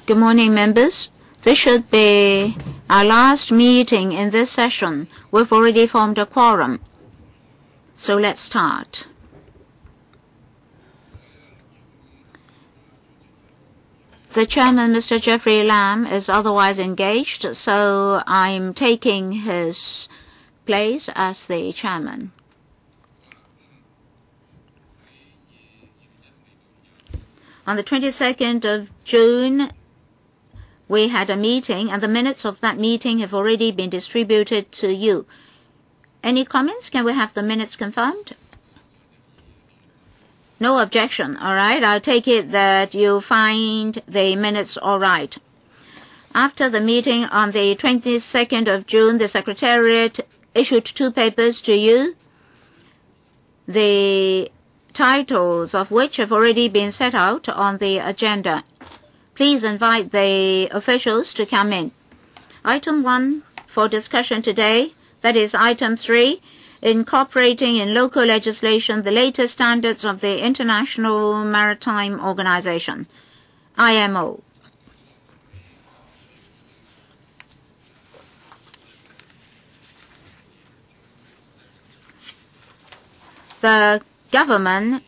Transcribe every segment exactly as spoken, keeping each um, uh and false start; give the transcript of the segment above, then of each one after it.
Good morning, members. This should be our last meeting in this session. We've already formed a quorum. So let's start. The chairman, Mister Jeffrey Lam, is otherwise engaged, so I'm taking his place as the chairman. On the twenty-second of June, we had a meeting, and the minutes of that meeting have already been distributed to you. Any comments? Can we have the minutes confirmed? No objection. All right. I'll take it that you find the minutes all right. After the meeting on the twenty-second of June, the Secretariat issued two papers to you, the titles of which have already been set out on the agenda. Please invite the officials to come in. Item one for discussion today, that is item three, incorporating in local legislation the latest standards of the International Maritime Organization, I M O. The government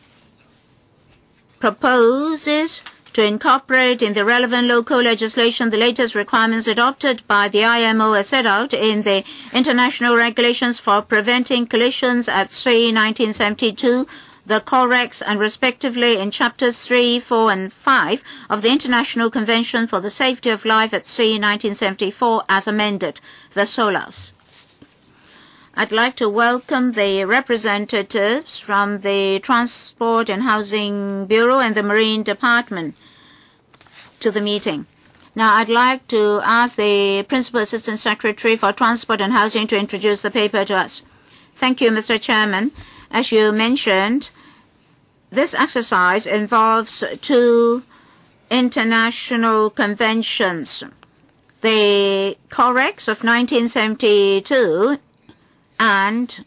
proposes to incorporate in the relevant local legislation the latest requirements adopted by the I M O as set out in the International Regulations for Preventing Collisions at three nineteen seventy-two, the Corex, and respectively in Chapters three, four, and five of the International Convention for the Safety of Life at three nineteen seventy-four as amended, the SOLAS. I'd like to welcome the representatives from the Transport and Housing Bureau and the Marine Department to the meeting. Now, I'd like to ask the Principal Assistant Secretary for Transport and Housing to introduce the paper to us. Thank you, Mister Chairman. As you mentioned, this exercise involves two international conventions, the Corex of nineteen seventy-two and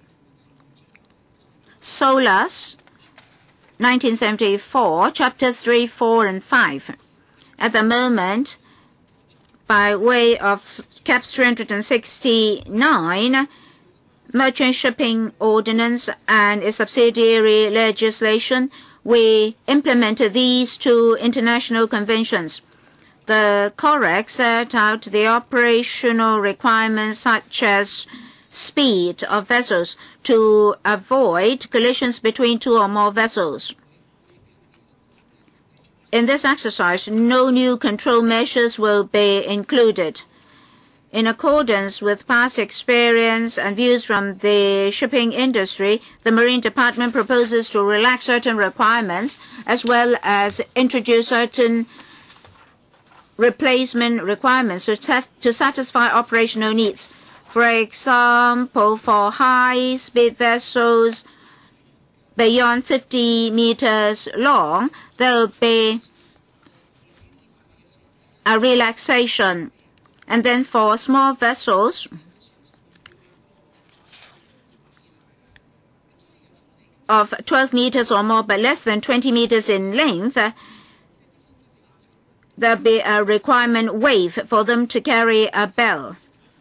SOLAS nineteen seventy-four, Chapters three, four, and five. At the moment, by way of Cap three hundred sixty-nine, Merchant Shipping Ordinance and its subsidiary legislation, we implemented these two international conventions. The Corex set out the operational requirements such as speed of vessels to avoid collisions between two or more vessels. In this exercise, no new control measures will be included. In accordance with past experience and views from the shipping industry, the Marine Department proposes to relax certain requirements as well as introduce certain replacement requirements to, to satisfy operational needs. For example, for high-speed vessels beyond fifty meters long, there will be a relaxation. And then for small vessels of twelve meters or more, but less than twenty meters in length, there will be a requirement waive for them to carry a bell.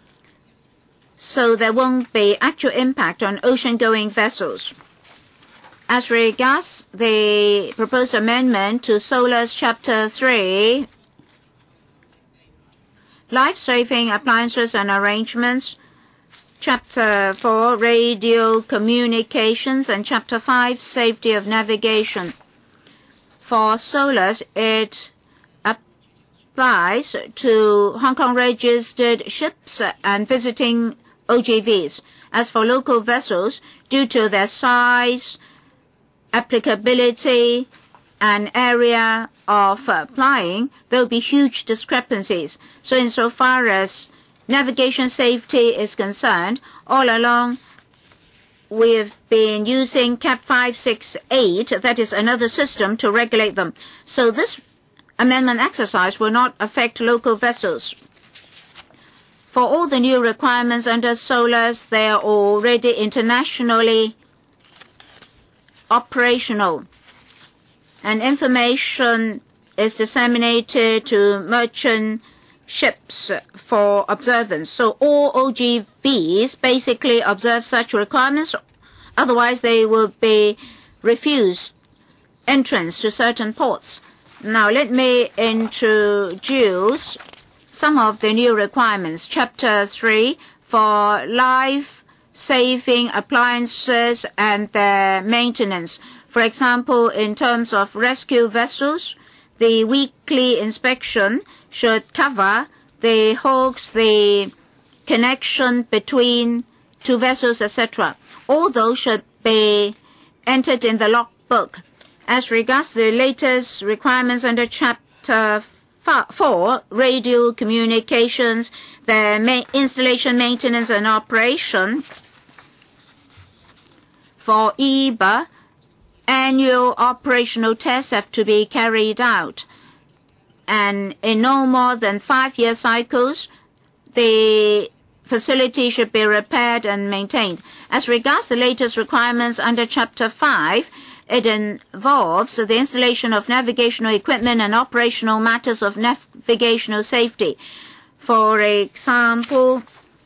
So there won't be actual impact on ocean-going vessels. As regards the proposed amendment to SOLAS Chapter three, life-saving appliances and arrangements, Chapter four, radio communications, and Chapter five, safety of navigation. For SOLAS, it applies to Hong Kong registered ships and visiting O G Vs. As for local vessels, due to their size, applicability, and area of uh, flying, there will be huge discrepancies. So insofar as navigation safety is concerned, all along we've been using Cap five six eight, that is another system to regulate them. So this amendment exercise will not affect local vessels. For all the new requirements under SOLAS, they are already internationally operational. And information is disseminated to merchant ships for observance. So all O G Vs basically observe such requirements, otherwise they will be refused entrance to certain ports. Now let me introduce some of the new requirements. Chapter three for life-saving appliances and their maintenance. For example, in terms of rescue vessels, the weekly inspection should cover the hooks, the connection between two vessels, et cetera. All those should be entered in the logbook. As regards the latest requirements under Chapter four, radio communications, the ma installation, maintenance, and operation, for E B A, annual operational tests have to be carried out. And in no more than five-year cycles, the facility should be repaired and maintained. As regards the latest requirements under Chapter five, it involves the installation of navigational equipment and operational matters of navigational safety. For example,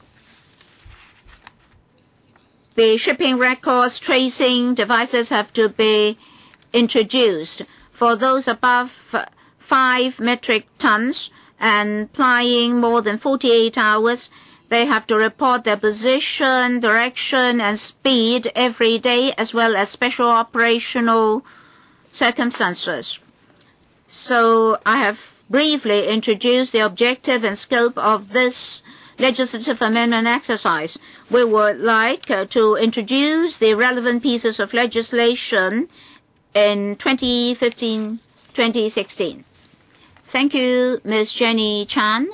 the shipping records tracing devices have to be introduced. For those above five metric tons and plying more than forty-eight hours, they have to report their position, direction, and speed every day, as well as special operational circumstances. So I have briefly introduced the objective and scope of this legislative amendment exercise. We would like uh, to introduce the relevant pieces of legislation in twenty fifteen to twenty sixteen. Thank you, Miz Jenny Chan.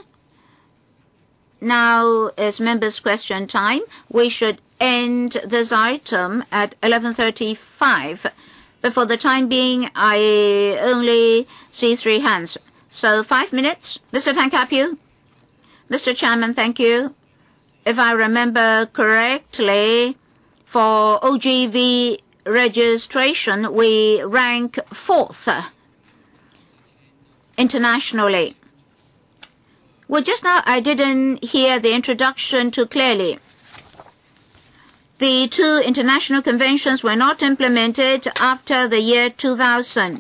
Now is members' question time. We should end this item at eleven thirty-five. But for the time being, I only see three hands. So five minutes. Mister Tankapu. Mister Chairman, thank you. If I remember correctly, for O G V registration, we rank fourth internationally. Well, just now I didn't hear the introduction too clearly. The two international conventions were not implemented after the year two thousand.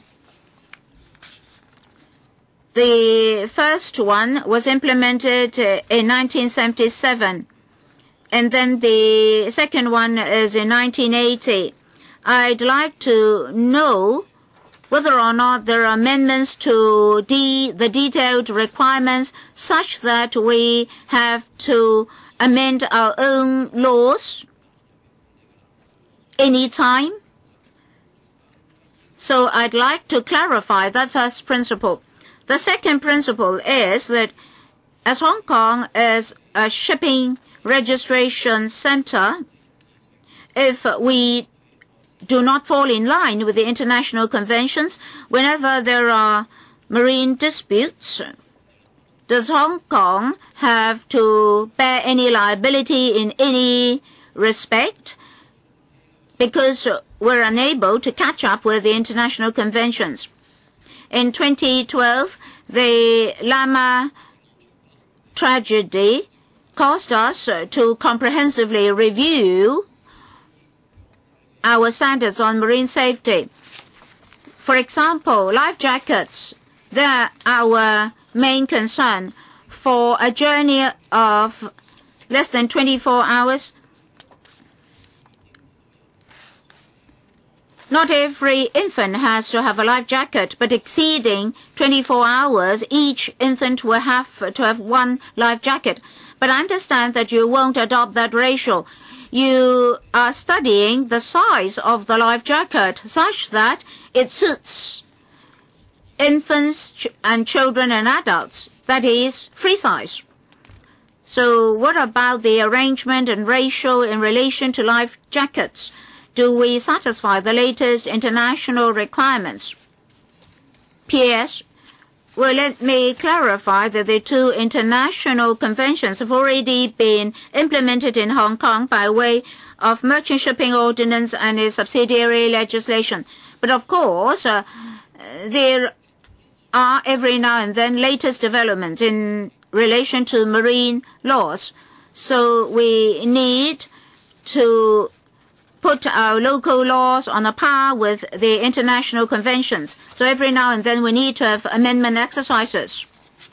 The first one was implemented in nineteen seventy-seven, and then the second one is in nineteen eighty. I'd like to know whether or not there are amendments to de the detailed requirements such that we have to amend our own laws anytime. So I'd like to clarify that first principle. The second principle is that as Hong Kong is a shipping registration center, if we do not fall in line with the international conventions, whenever there are marine disputes, does Hong Kong have to bear any liability in any respect? Because we're unable to catch up with the international conventions. In twenty twelve, the Lama tragedy caused us to comprehensively review our standards on marine safety. For example, life jackets, they're our main concern. For a journey of less than twenty-four hours, not every infant has to have a life jacket, but exceeding twenty-four hours, each infant will have to have one life jacket. But I understand that you won't adopt that ratio. You are studying the size of the life jacket such that it suits infants and children and adults, that is, free size. So what about the arrangement and ratio in relation to life jackets? Do we satisfy the latest international requirements? P S. Well, let me clarify that the two international conventions have already been implemented in Hong Kong by way of Merchant Shipping Ordinance and its subsidiary legislation. But of course, uh, there are every now and then latest developments in relation to marine laws. So we need to put our local laws on a par with the international conventions. So every now and then we need to have amendment exercises.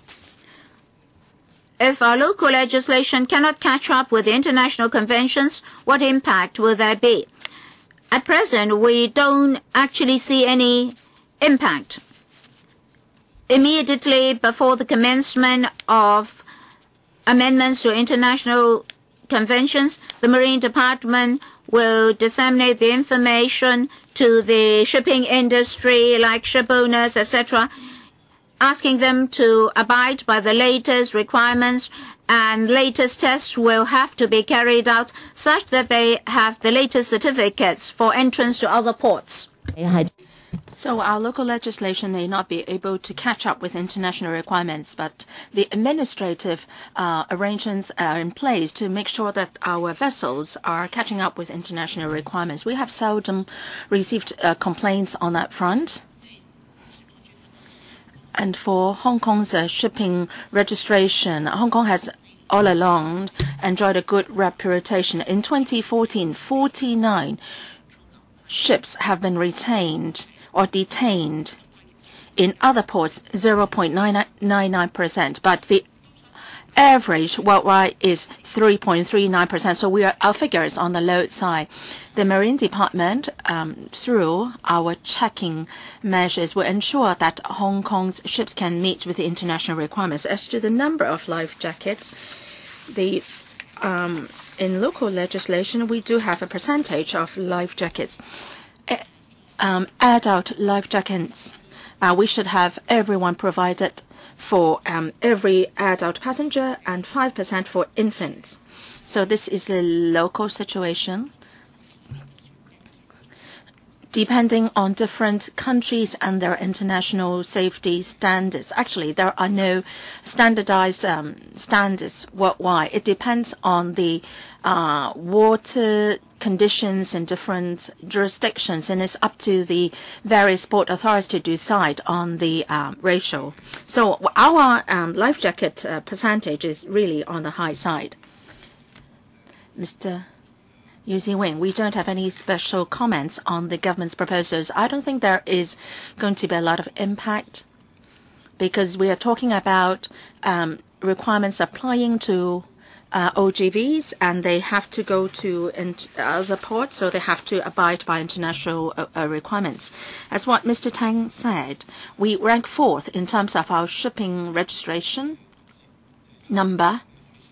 If our local legislation cannot catch up with the international conventions, what impact will there be? At present, we don't actually see any impact. Immediately before the commencement of amendments to international conventions, the Marine Department will disseminate the information to the shipping industry, like ship owners, et cetera, asking them to abide by the latest requirements, and latest tests will have to be carried out such that they have the latest certificates for entrance to other ports. So our local legislation may not be able to catch up with international requirements, but the administrative uh, arrangements are in place to make sure that our vessels are catching up with international requirements. We have seldom received uh, complaints on that front. And for Hong Kong's uh, shipping registration, Hong Kong has all along enjoyed a good reputation. In twenty fourteen, forty-nine ships have been retained or detained. In other ports, zero point nine nine percent, but the average worldwide is three point three nine percent. So we are, our figures on the low side. The Marine Department, um, through our checking measures, will ensure that Hong Kong's ships can meet with the international requirements. As to the number of life jackets, the um, in local legislation, we do have a percentage of life jackets. Um, adult life jackets, uh, we should have everyone provided for um, every adult passenger and five percent for infants. So this is the local situation. Depending on different countries and their international safety standards. Actually, there are no standardized um, standards worldwide. It depends on the uh, water conditions in different jurisdictions, and it's up to the various port authorities to decide on the um, ratio. So our um, life jacket uh, percentage is really on the high side. Mister Yu Ziwing, we don't have any special comments on the government's proposals. I don't think there is going to be a lot of impact because we are talking about um, requirements applying to uh, O G Vs, and they have to go to other ports, so they have to abide by international uh, uh, requirements. As what Mister Tang said, we rank fourth in terms of our shipping registration number.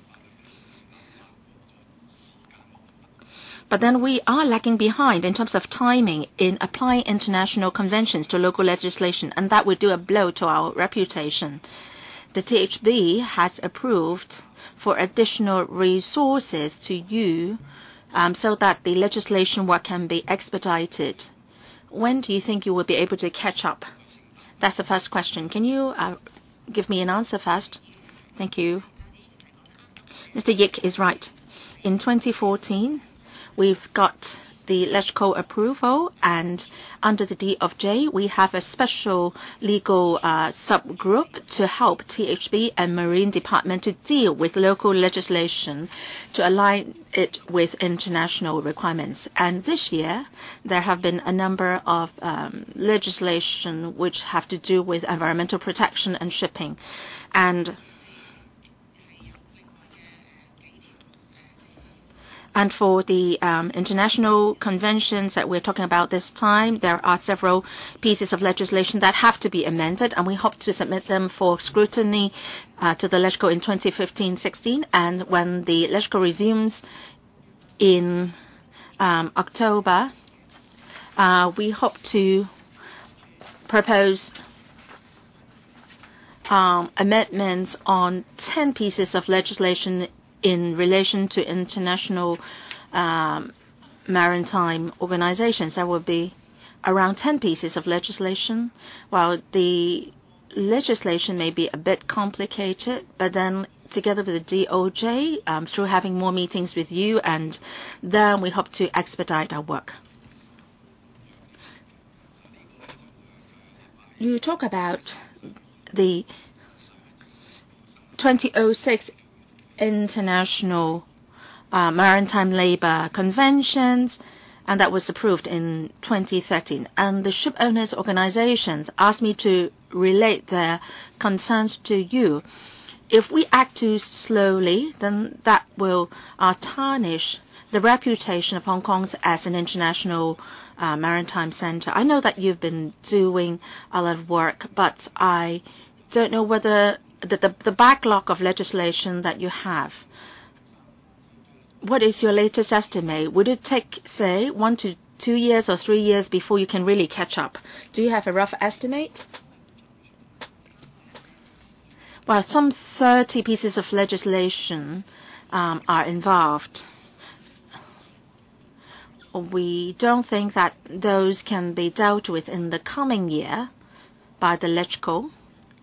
But then we are lagging behind in terms of timing in applying international conventions to local legislation, and that would do a blow to our reputation. The T H B has approved for additional resources to you um, so that the legislation work can be expedited. When do you think you will be able to catch up? That's the first question. Can you uh, give me an answer first? Thank you. Mister Yik is right. In twenty fourteen, we've got the LegCo approval, and under the D of J, we have a special legal uh, subgroup to help T H B and Marine Department to deal with local legislation to align it with international requirements. And this year, there have been a number of um, legislation which have to do with environmental protection and shipping. And And for the um, international conventions that we're talking about this time, there are several pieces of legislation that have to be amended, and we hope to submit them for scrutiny uh, to the LegCo in twenty fifteen sixteen. And when the LegCo resumes in um, October, uh, we hope to propose um, amendments on ten pieces of legislation in relation to International um, Maritime Organizations. There will be around ten pieces of legislation. While the legislation may be a bit complicated, but then together with the D O J, um, through having more meetings with you, and then we hope to expedite our work. You talk about the two thousand six International uh, Maritime Labor Conventions, and that was approved in twenty thirteen. And the ship owners' organizations asked me to relate their concerns to you. If we act too slowly, then that will uh, tarnish the reputation of Hong Kong as an international uh, maritime center. I know that you've been doing a lot of work, but I don't know whether the, the, the backlog of legislation that you have, what is your latest estimate? Would it take, say, one to two years or three years before you can really catch up? Do you have a rough estimate? Well, some thirty pieces of legislation um, are involved. We don't think that those can be dealt with in the coming year by the LegCo.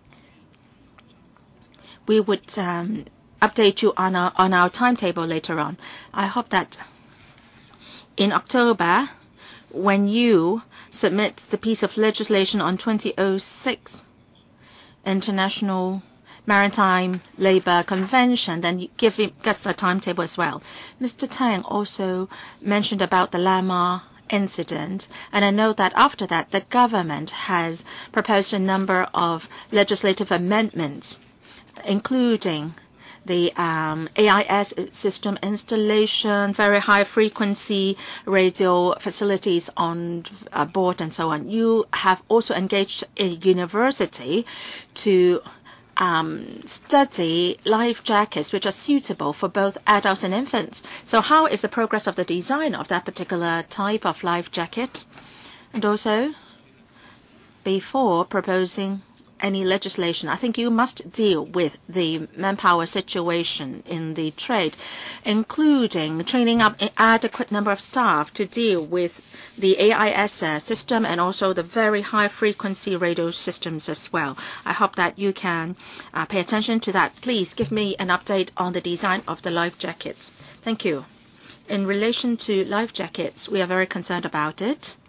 We would um, update you on our, on our timetable later on. I hope that in October, when you submit the piece of legislation on two thousand six International Maritime Labor Convention, then you give him, gets a timetable as well. Mister Tang also mentioned about the Lama incident, and I know that after that, the government has proposed a number of legislative amendments, including the um, A I S system installation, very high frequency radio facilities on uh, board, and so on. You have also engaged a university to Um, study life jackets which are suitable for both adults and infants. So how is the progress of the design of that particular type of life jacket? And also, before proposing any legislation, I think you must deal with the manpower situation in the trade, including training up an adequate number of staff to deal with the A I S uh, system and also the very high frequency radio systems as well. I hope that you can uh, pay attention to that. Please give me an update on the design of the life jackets. Thank you. In relation to life jackets, we are very concerned about it.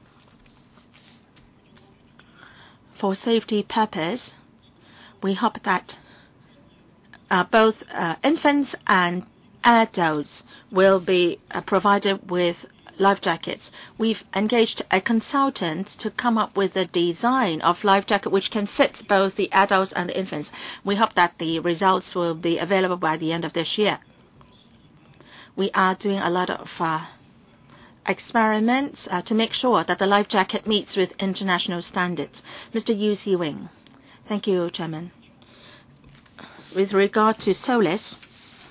For safety purpose, we hope that uh, both uh, infants and adults will be uh, provided with life jackets. We've engaged a consultant to come up with a design of life jacket which can fit both the adults and the infants. We hope that the results will be available by the end of this year. We are doing a lot of uh, experiments uh, to make sure that the life jacket meets with international standards. Mister Yu Siwing. Thank you, Chairman. With regard to SOLAS,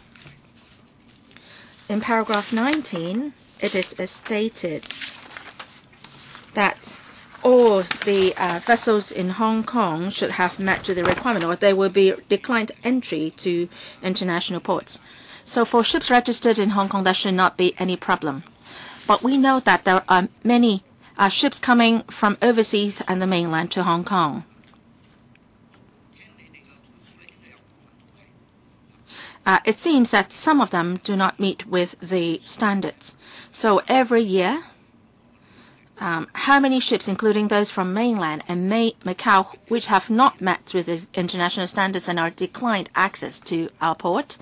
in paragraph nineteen, it is stated that all the uh, vessels in Hong Kong should have met to the requirement, or they will be declined entry to international ports. So for ships registered in Hong Kong, there should not be any problem. But we know that there are many uh, ships coming from overseas and the mainland to Hong Kong. Uh, it seems that some of them do not meet with the standards. So every year, um, how many ships, including those from mainland and May Macau, which have not met with the international standards and are declined access to our port?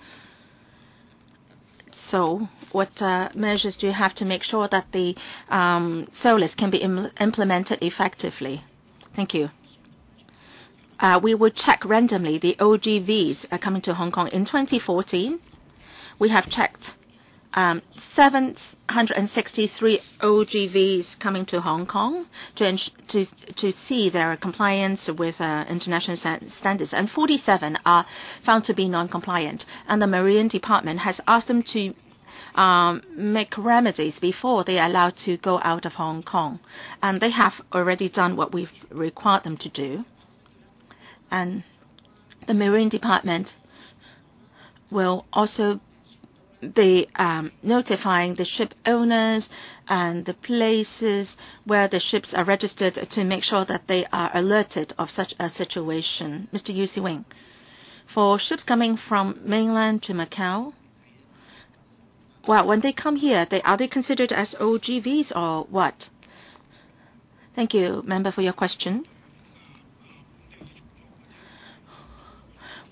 So what uh, measures do you have to make sure that the um, SOLAS can be im implemented effectively? Thank you. Uh, we will check randomly the O G Vs uh, coming to Hong Kong. In twenty fourteen, we have checked um, seven hundred sixty-three O G Vs coming to Hong Kong to, to, to see their compliance with uh, international standards, and forty-seven are found to be non-compliant. And the Marine Department has asked them to um, make remedies before they are allowed to go out of Hong Kong. And they have already done what we've required them to do. And the Marine Department will also be um, notifying the ship owners and the places where the ships are registered to make sure that they are alerted of such a situation. Mister Yu Siwing, for ships coming from mainland to Macau, well, when they come here, they, are they considered as O G Vs or what? Thank you, member, for your question.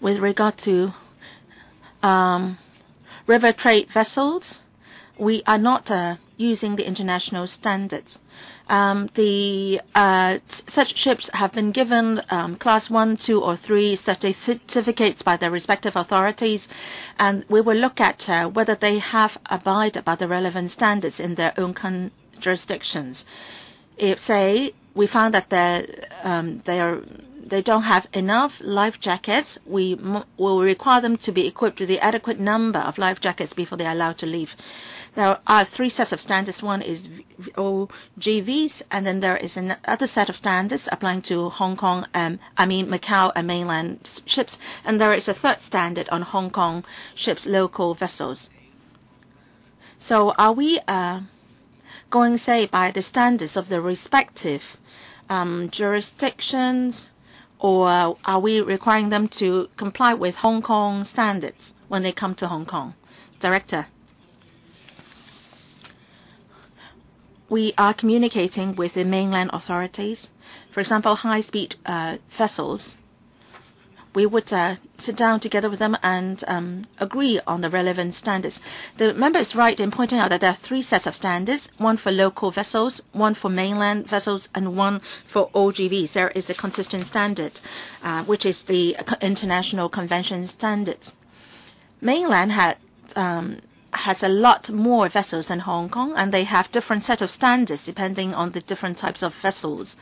with regard to um, river trade vessels, we are not uh, using the international standards. Um, the uh, such ships have been given um, class one, two, or three certificates by their respective authorities, and we will look at uh, whether they have abided by the relevant standards in their own jurisdictions. If, say, we found that um, they are they don't have enough life jackets, we m will require them to be equipped with the adequate number of life jackets before they are allowed to leave. There are three sets of standards. One is O G Vs, and then there is another set of standards applying to Hong Kong, um, I mean Macau and mainland ships, and there is a third standard on Hong Kong ships, local vessels. So are we uh, going, say, by the standards of the respective um, jurisdictions, or are we requiring them to comply with Hong Kong standards when they come to Hong Kong? Director. We are communicating with the mainland authorities. For example, high-speed uh, vessels, we would uh, sit down together with them and um, agree on the relevant standards. The member is right in pointing out that there are three sets of standards, one for local vessels, one for mainland vessels, and one for O G Vs. There is a consistent standard, uh, which is the International Convention standards. Mainland had um, has a lot more vessels than Hong Kong, and they have different set of standards depending on the different types of vessels.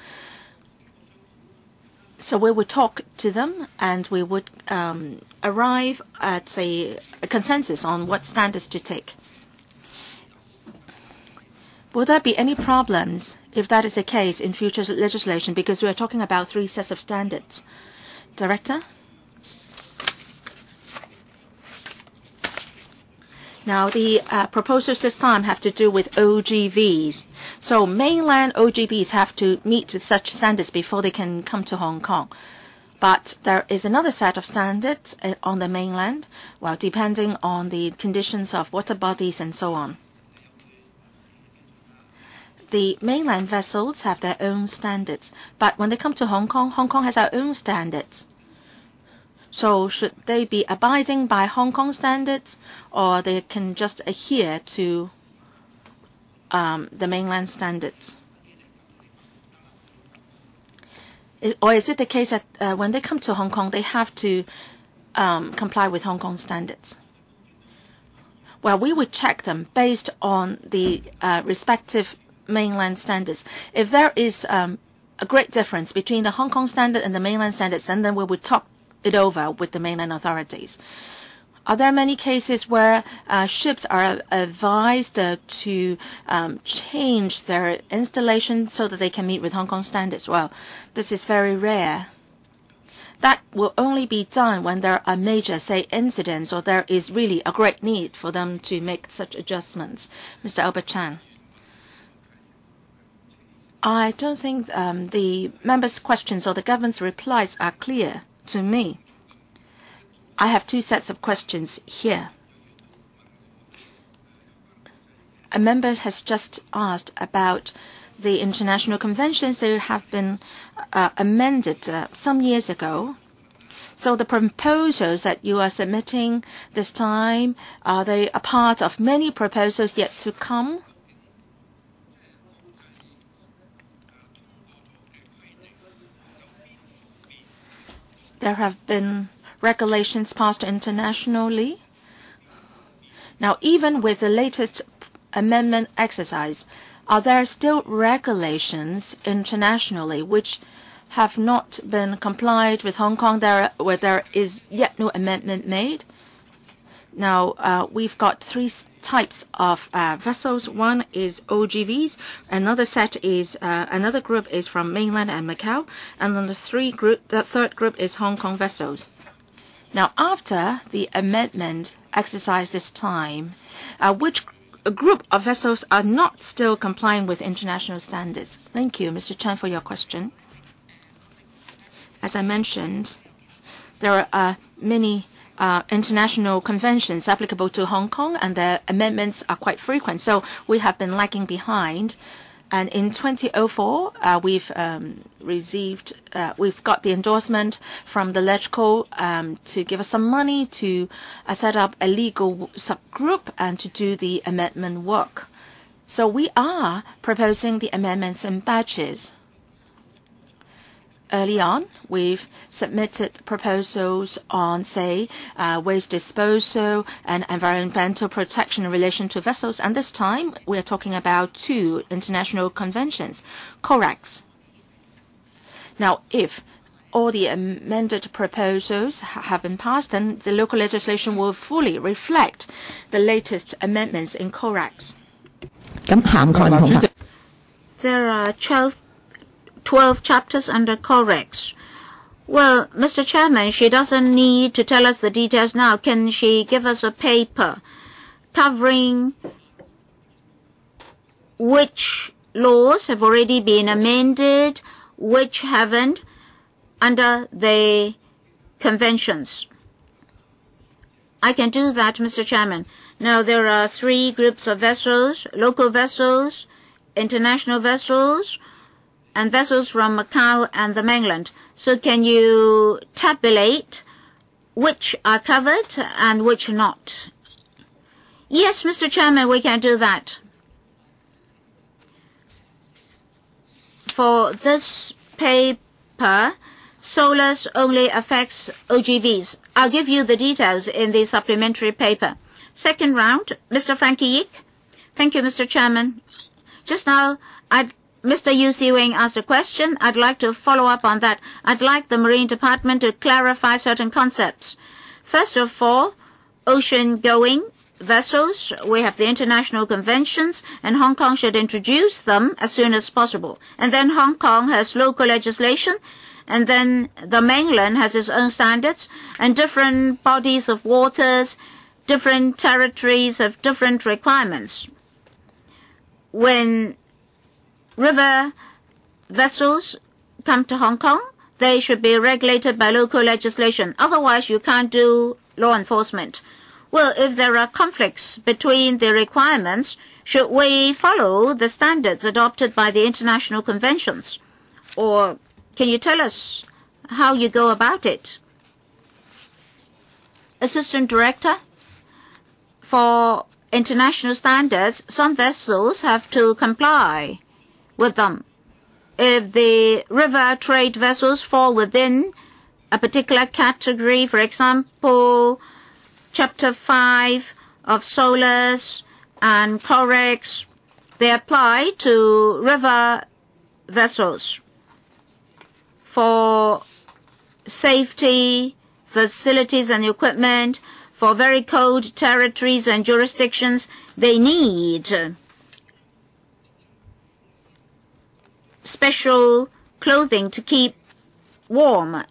So we would talk to them, and we would um, arrive at a, a consensus on what standards to take. Will there be any problems if that is the case in future legislation, because we are talking about three sets of standards? Director? Now, the uh, proposals this time have to do with O G Vs. So mainland O G Vs have to meet with such standards before they can come to Hong Kong. But there is another set of standards uh, on the mainland, well, depending on the conditions of water bodies and so on. The mainland vessels have their own standards, but when they come to Hong Kong, Hong Kong has our own standards. So should they be abiding by Hong Kong standards, or they can just adhere to um, the mainland standards? Is, or is it the case that uh, when they come to Hong Kong, they have to um, comply with Hong Kong standards? Well, we would check them based on the uh, respective mainland standards. If there is um, a great difference between the Hong Kong standard and the mainland standards, then, then we would talk it over with the mainland authorities. Are there many cases where uh, ships are advised uh, to um, change their installation so that they can meet with Hong Kong standards? Well, this is very rare. That will only be done when there are major, say, incidents, or there is really a great need for them to make such adjustments. Mister Albert Chan. I don't think um, the members' questions or the government's replies are clear to me. I have two sets of questions here. A member has just asked about the international conventions that have been uh, amended uh, some years ago. So the proposals that you are submitting this time, are they a part of many proposals yet to come? There have been regulations passed internationally. Now, even with the latest amendment exercise, are there still regulations internationally which have not been complied with Hong Kong, there, where there is yet no amendment made? Now, uh, we've got three types of uh, vessels. One is O G Vs, another set is uh, another group is from mainland and Macau, and then the three group, the third group is Hong Kong vessels. Now, after the amendment exercise this time, uh, which group of vessels are not still complying with international standards? Thank you, Mister Chan, for your question. As I mentioned, there are uh, many Uh, international conventions applicable to Hong Kong, and the amendments are quite frequent. So we have been lagging behind. And in twenty oh four, uh, we've um, received, uh, we've got the endorsement from the LegCo um, to give us some money to uh, set up a legal subgroup and to do the amendment work. So we are proposing the amendments in batches. Early on, we've submitted proposals on, say, uh, waste disposal and environmental protection in relation to vessels. And this time, we are talking about two international conventions, COREX. Now, if all the amended proposals have been passed, then the local legislation will fully reflect the latest amendments in COREX. There are twelve twelve chapters under COREX. Well, Mister Chairman, she doesn't need to tell us the details now. Can she give us a paper covering which laws have already been amended, which haven't, under the conventions? I can do that, Mister Chairman. Now, there are three groups of vessels: local vessels, international vessels, and vessels from Macau and the mainland. So can you tabulate which are covered and which not? Yes, Mister Chairman, we can do that. For this paper, SOLAS only affects O G Vs. I'll give you the details in the supplementary paper. Second round, Mister Frankie Yik. Thank you, Mister Chairman. Just now, I'd Mister Yu Siwing asked a question. I'd like to follow up on that. I'd like the Marine Department to clarify certain concepts. First of all, ocean-going vessels. We have the international conventions, and Hong Kong should introduce them as soon as possible. And then Hong Kong has local legislation, and then the mainland has its own standards, and different bodies of waters, different territories have different requirements. When river vessels come to Hong Kong, they should be regulated by local legislation. Otherwise, you can't do law enforcement. Well, if there are conflicts between the requirements, should we follow the standards adopted by the international conventions? Or can you tell us how you go about it? Assistant Director, for international standards, some vessels have to comply with them. If the river trade vessels fall within a particular category, for example, Chapter five of SOLAS and COREX, they apply to river vessels. For safety, facilities and equipment, for very cold territories and jurisdictions, they need special clothing to keep warm.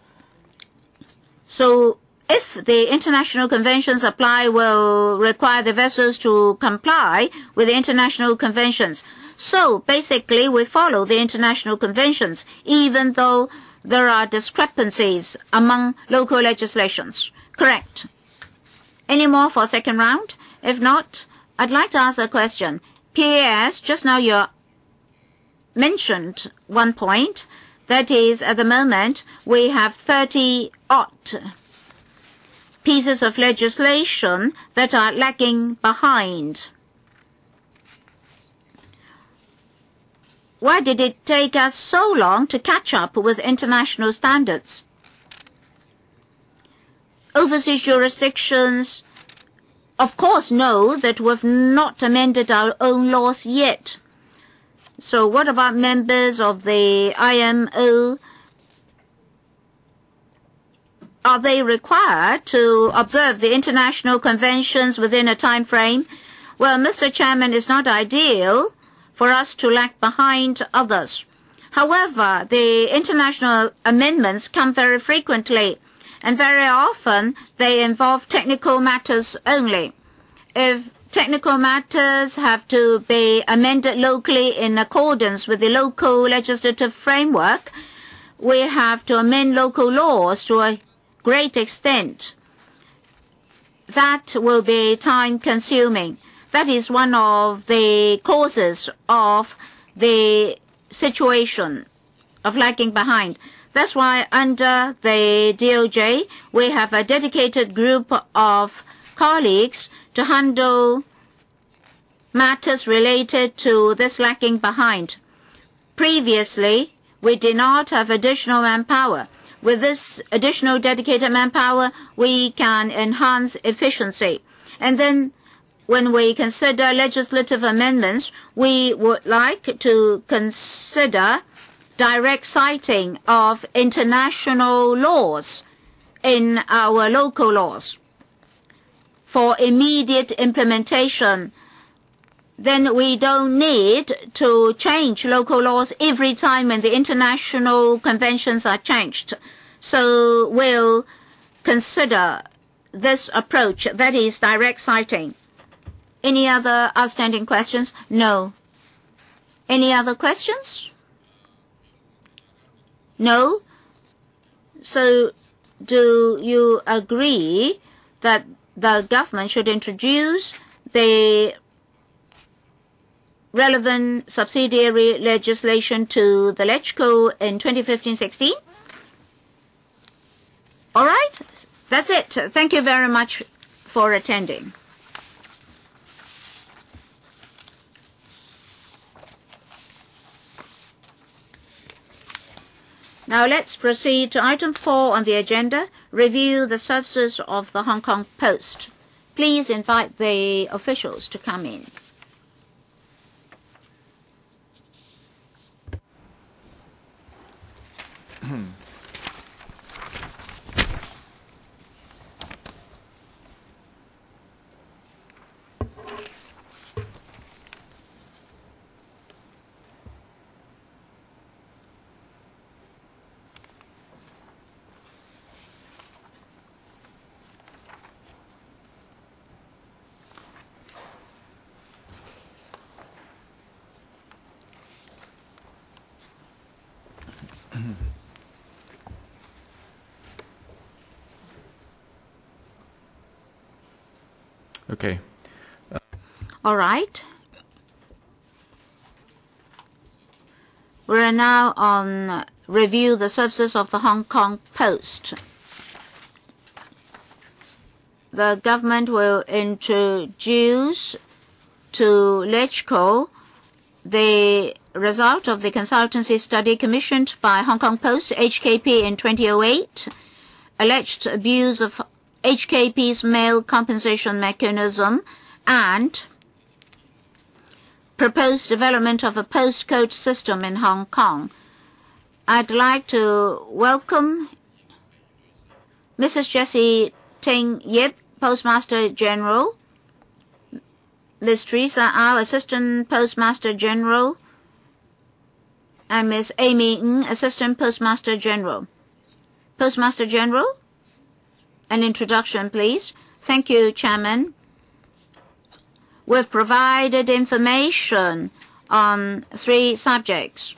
So if the international conventions apply, will require the vessels to comply with the international conventions. So basically, we follow the international conventions, even though there are discrepancies among local legislations. Correct. Any more for second round? If not, I'd like to ask a question. P A S, just now you mentioned one point. That is, at the moment, we have thirty-odd pieces of legislation that are lagging behind. Why did it take us so long to catch up with international standards? Overseas jurisdictions, of course, know that we've not amended our own laws yet. So what about members of the I M O? Are they required to observe the international conventions within a time frame? Well, Mister Chairman, it's not ideal for us to lag behind others. However, the international amendments come very frequently, and very often they involve technical matters only. If technical matters have to be amended locally in accordance with the local legislative framework, we have to amend local laws to a great extent. That will be time-consuming. That is one of the causes of the situation of lagging behind. That's why under the D O J, we have a dedicated group of colleagues to handle matters related to this lagging behind. Previously, we did not have additional manpower. With this additional dedicated manpower, we can enhance efficiency. And then when we consider legislative amendments, we would like to consider direct citing of international laws in our local laws for immediate implementation. Then we don't need to change local laws every time when the international conventions are changed. So we'll consider this approach, that is direct citing. Any other outstanding questions? No. Any other questions? No? So do you agree that the government should introduce the relevant subsidiary legislation to the LegCo in twenty fifteen sixteen? All right, that's it. Thank you very much for attending. Now let's proceed to item four on the agenda, review the services of the Hong Kong Post. Please invite the officials to come in. Okay. Uh, All right. We're now on review the services of the Hong Kong Post. The government will introduce to LegCo the result of the consultancy study commissioned by Hong Kong Post, H K P, in two thousand eight, alleged abuse of H K P's mail compensation mechanism, and proposed development of a postcode system in Hong Kong. I'd like to welcome Missus Jessie Ting Yip, Postmaster General, Miz Teresa Au, Assistant Postmaster General, and Miz Amy Ng, Assistant Postmaster General. Postmaster General? An introduction, please. Thank you, Chairman. We've provided information on three subjects.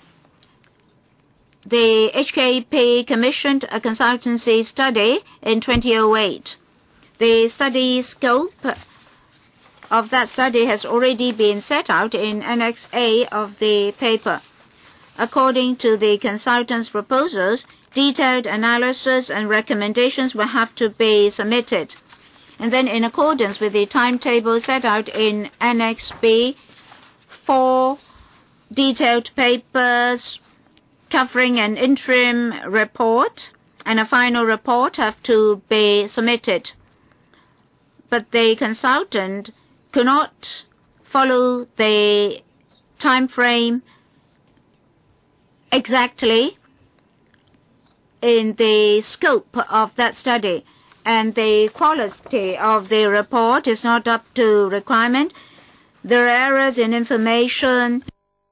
The H K P commissioned a consultancy study in two thousand eight. The study scope of that study has already been set out in Annex A of the paper. According to the consultant's proposals, detailed analysis and recommendations will have to be submitted. And then in accordance with the timetable set out in Annex B, four detailed papers covering an interim report and a final report have to be submitted. But the consultant could not follow the time frame exactly in the scope of that study, and the quality of the report is not up to requirement. There are errors in information.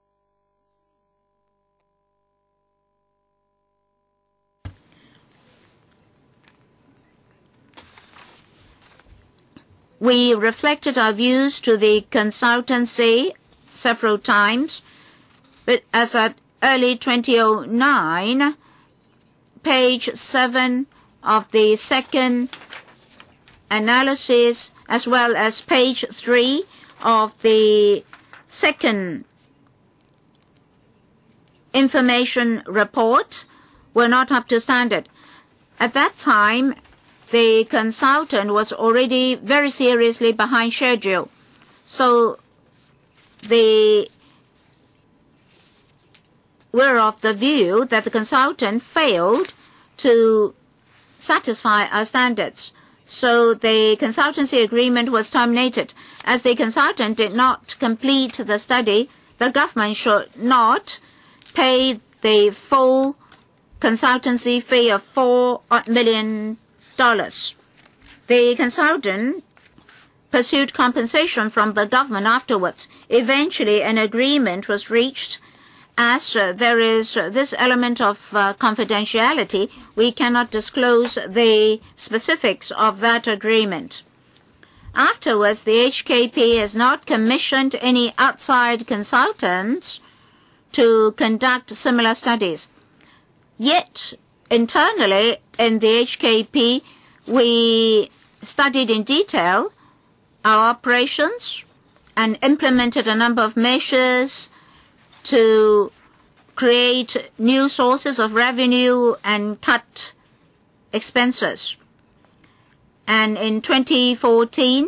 We reflected our views to the consultancy several times, but as at early two thousand nine, page seven of the second analysis, as well as page three of the second information report were not up to standard. At that time, the consultant was already very seriously behind schedule. So they were of the view that the consultant failed to satisfy our standards. So the consultancy agreement was terminated. As the consultant did not complete the study, the government should not pay the full consultancy fee of four million dollars. The consultant pursued compensation from the government afterwards. Eventually, an agreement was reached. As uh, there is uh, this element of uh, confidentiality, we cannot disclose the specifics of that agreement. Afterwards, the H K P has not commissioned any outside consultants to conduct similar studies. Yet, internally in the H K P, we studied in detail our operations and implemented a number of measures to create new sources of revenue and cut expenses. And in twenty fourteen,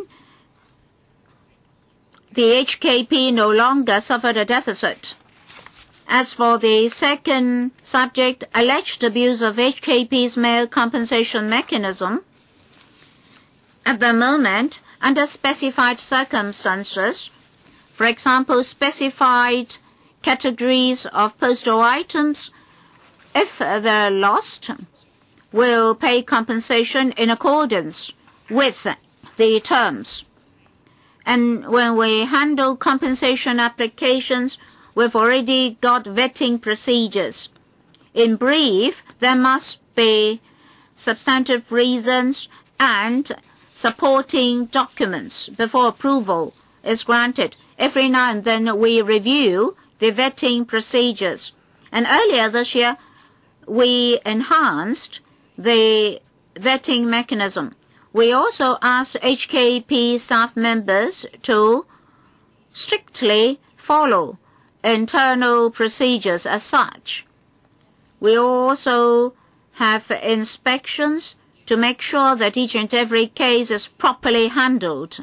the H K P no longer suffered a deficit. As for the second subject, alleged abuse of H K P's male compensation mechanism, at the moment, under specified circumstances, for example, specified categories of postal items, if they're lost, will pay compensation in accordance with the terms. And when we handle compensation applications, we've already got vetting procedures. In brief, there must be substantive reasons and supporting documents before approval is granted. Every now and then we review the vetting procedures. And earlier this year, we enhanced the vetting mechanism. We also asked H K P staff members to strictly follow internal procedures as such. We also have inspections to make sure that each and every case is properly handled.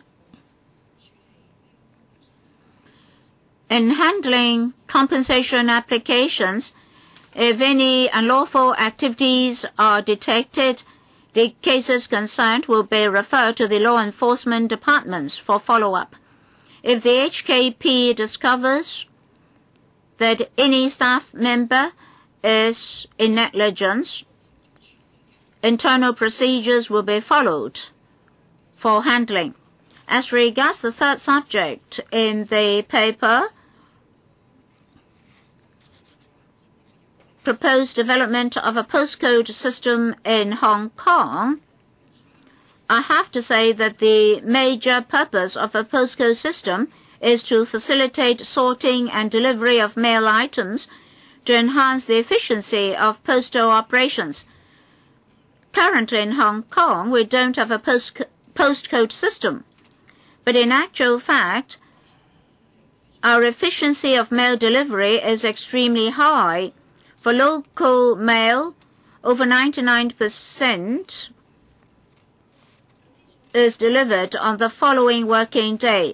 In handling compensation applications, if any unlawful activities are detected, the cases concerned will be referred to the law enforcement departments for follow-up. If the H K P discovers that any staff member is in negligence, internal procedures will be followed for handling. As regards the third subject in the paper, proposed development of a postcode system in Hong Kong, I have to say that the major purpose of a postcode system is to facilitate sorting and delivery of mail items to enhance the efficiency of postal operations. Currently in Hong Kong, we don't have a post postcode system, but in actual fact, our efficiency of mail delivery is extremely high. For local mail, over ninety-nine percent is delivered on the following working day.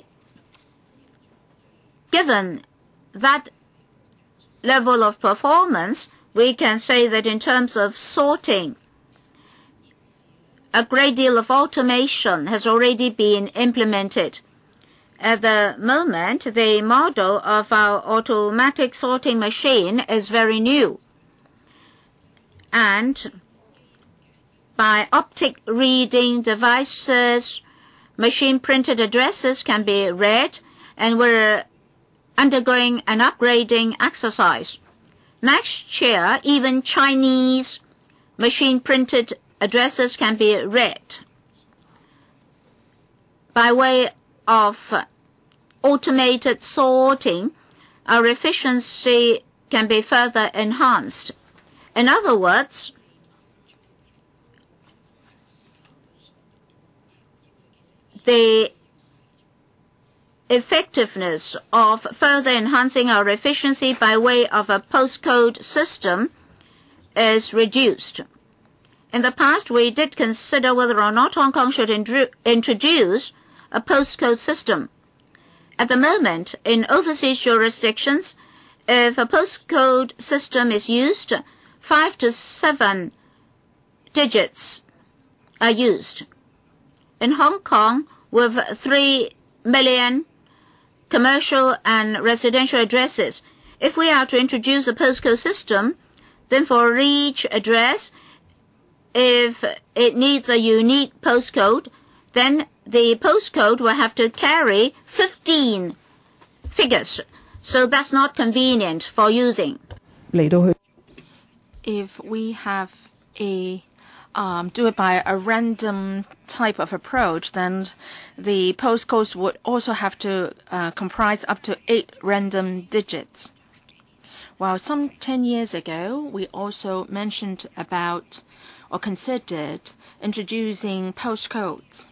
Given that level of performance, we can say that in terms of sorting, a great deal of automation has already been implemented. At the moment, the model of our automatic sorting machine is very new. And by optic reading devices, machine-printed addresses can be read, and we're undergoing an upgrading exercise. Next year, even Chinese machine-printed addresses can be read. By way of automated sorting, our efficiency can be further enhanced. In other words, the effectiveness of further enhancing our efficiency by way of a postcode system is reduced. In the past, we did consider whether or not Hong Kong should introduce a postcode system. At the moment, in overseas jurisdictions, if a postcode system is used, five to seven digits are used. In Hong Kong, with three million commercial and residential addresses, if we are to introduce a postcode system, then for each address, if it needs a unique postcode, then the postcode will have to carry fifteen figures. So that's not convenient for using. If we have a um, do it by a random type of approach, then the postcodes would also have to uh, comprise up to eight random digits. Well, some ten years ago, we also mentioned about or considered introducing postcodes.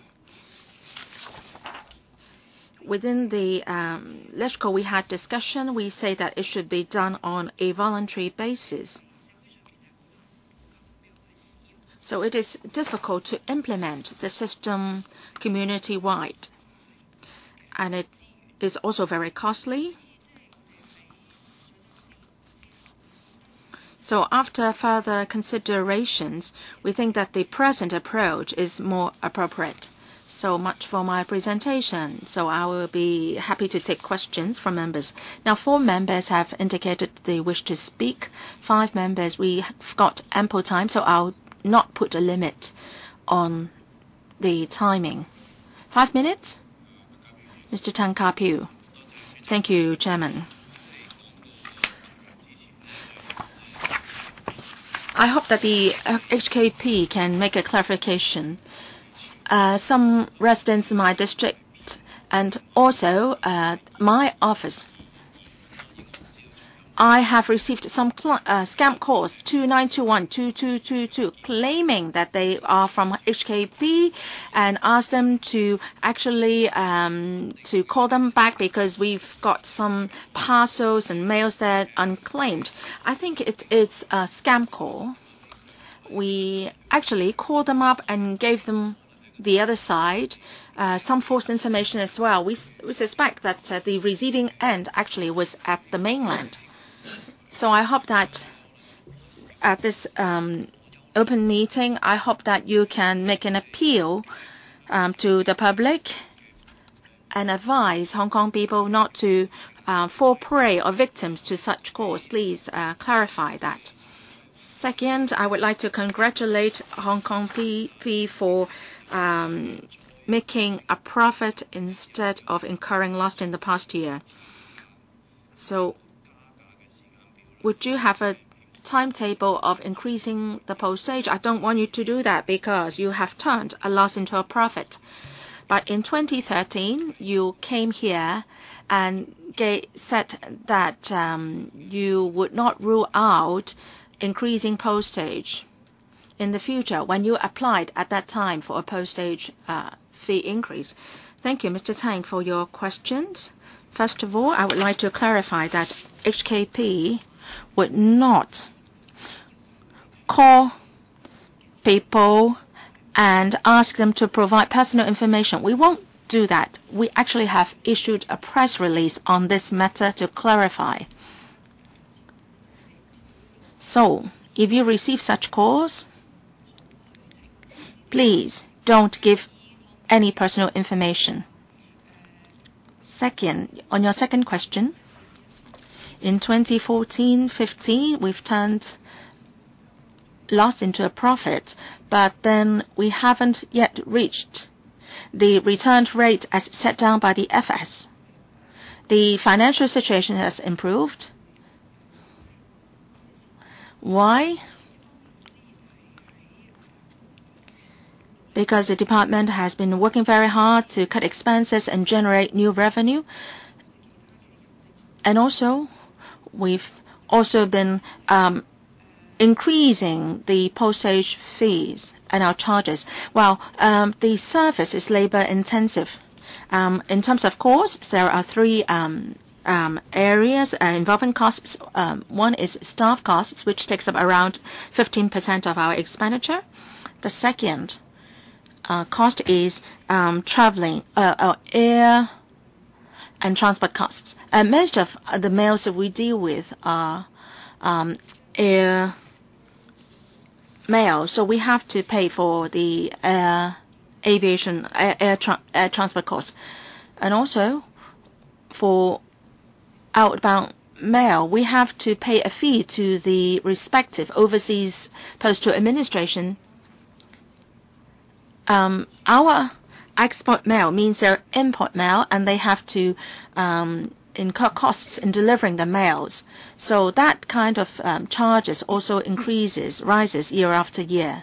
Within the um, LegCo, we had discussion. We say that it should be done on a voluntary basis. So it is difficult to implement the system community-wide. And it is also very costly. So after further considerations, we think that the present approach is more appropriate. So much for my presentation. So I will be happy to take questions from members. Now, four members have indicated they wish to speak. Five members, we've got ample time, so I'll not put a limit on the timing. Five minutes? Mister Tan Ka-Piu. Thank you, Chairman. I hope that the H K P can make a clarification. Uh, some residents in my district and also uh, my office, I have received some uh, scam calls, two nine two one, two two two two, claiming that they are from H K P and ask them to actually um, to call them back because we've got some parcels and mails that are unclaimed. I think it, it's a scam call. We actually called them up and gave them the other side uh, some false information as well. We, we suspect that uh, the receiving end actually was at the mainland. So I hope that at this um, open meeting, I hope that you can make an appeal um, to the public and advise Hong Kong people not to uh, fall prey or victims to such calls. Please uh, clarify that. Second, I would like to congratulate Hong Kong P P for um, making a profit instead of incurring loss in the past year. So would you have a timetable of increasing the postage? I don't want you to do that because you have turned a loss into a profit. But in twenty thirteen, you came here and said that um, you would not rule out increasing postage in the future when you applied at that time for a postage uh, fee increase. Thank you, Mister Tang, for your questions. First of all, I would like to clarify that H K P would not call people and ask them to provide personal information. We won't do that. We actually have issued a press release on this matter to clarify. So, if you receive such calls, please don't give any personal information. Second, on your second question, in twenty fourteen fifteen, we've turned loss into a profit, but then we haven't yet reached the return rate as set down by the F S. The financial situation has improved. Why? Because the department has been working very hard to cut expenses and generate new revenue. And also, we've also been um, increasing the postage fees and our charges. Well, um, the service is labor intensive. Um, in terms of costs, there are three um, um, areas uh, involving costs. Um, one is staff costs, which takes up around fifteen percent of our expenditure. The second uh, cost is um, traveling, uh, uh, air and transport costs. And most of the mails that we deal with are um, air mail, so we have to pay for the air aviation air, air, tra air transport costs, and also for outbound mail we have to pay a fee to the respective overseas postal administration. Um, our export mail means their import mail, and they have to um, incur costs in delivering the mails. So that kind of um, charges also increases, rises year after year.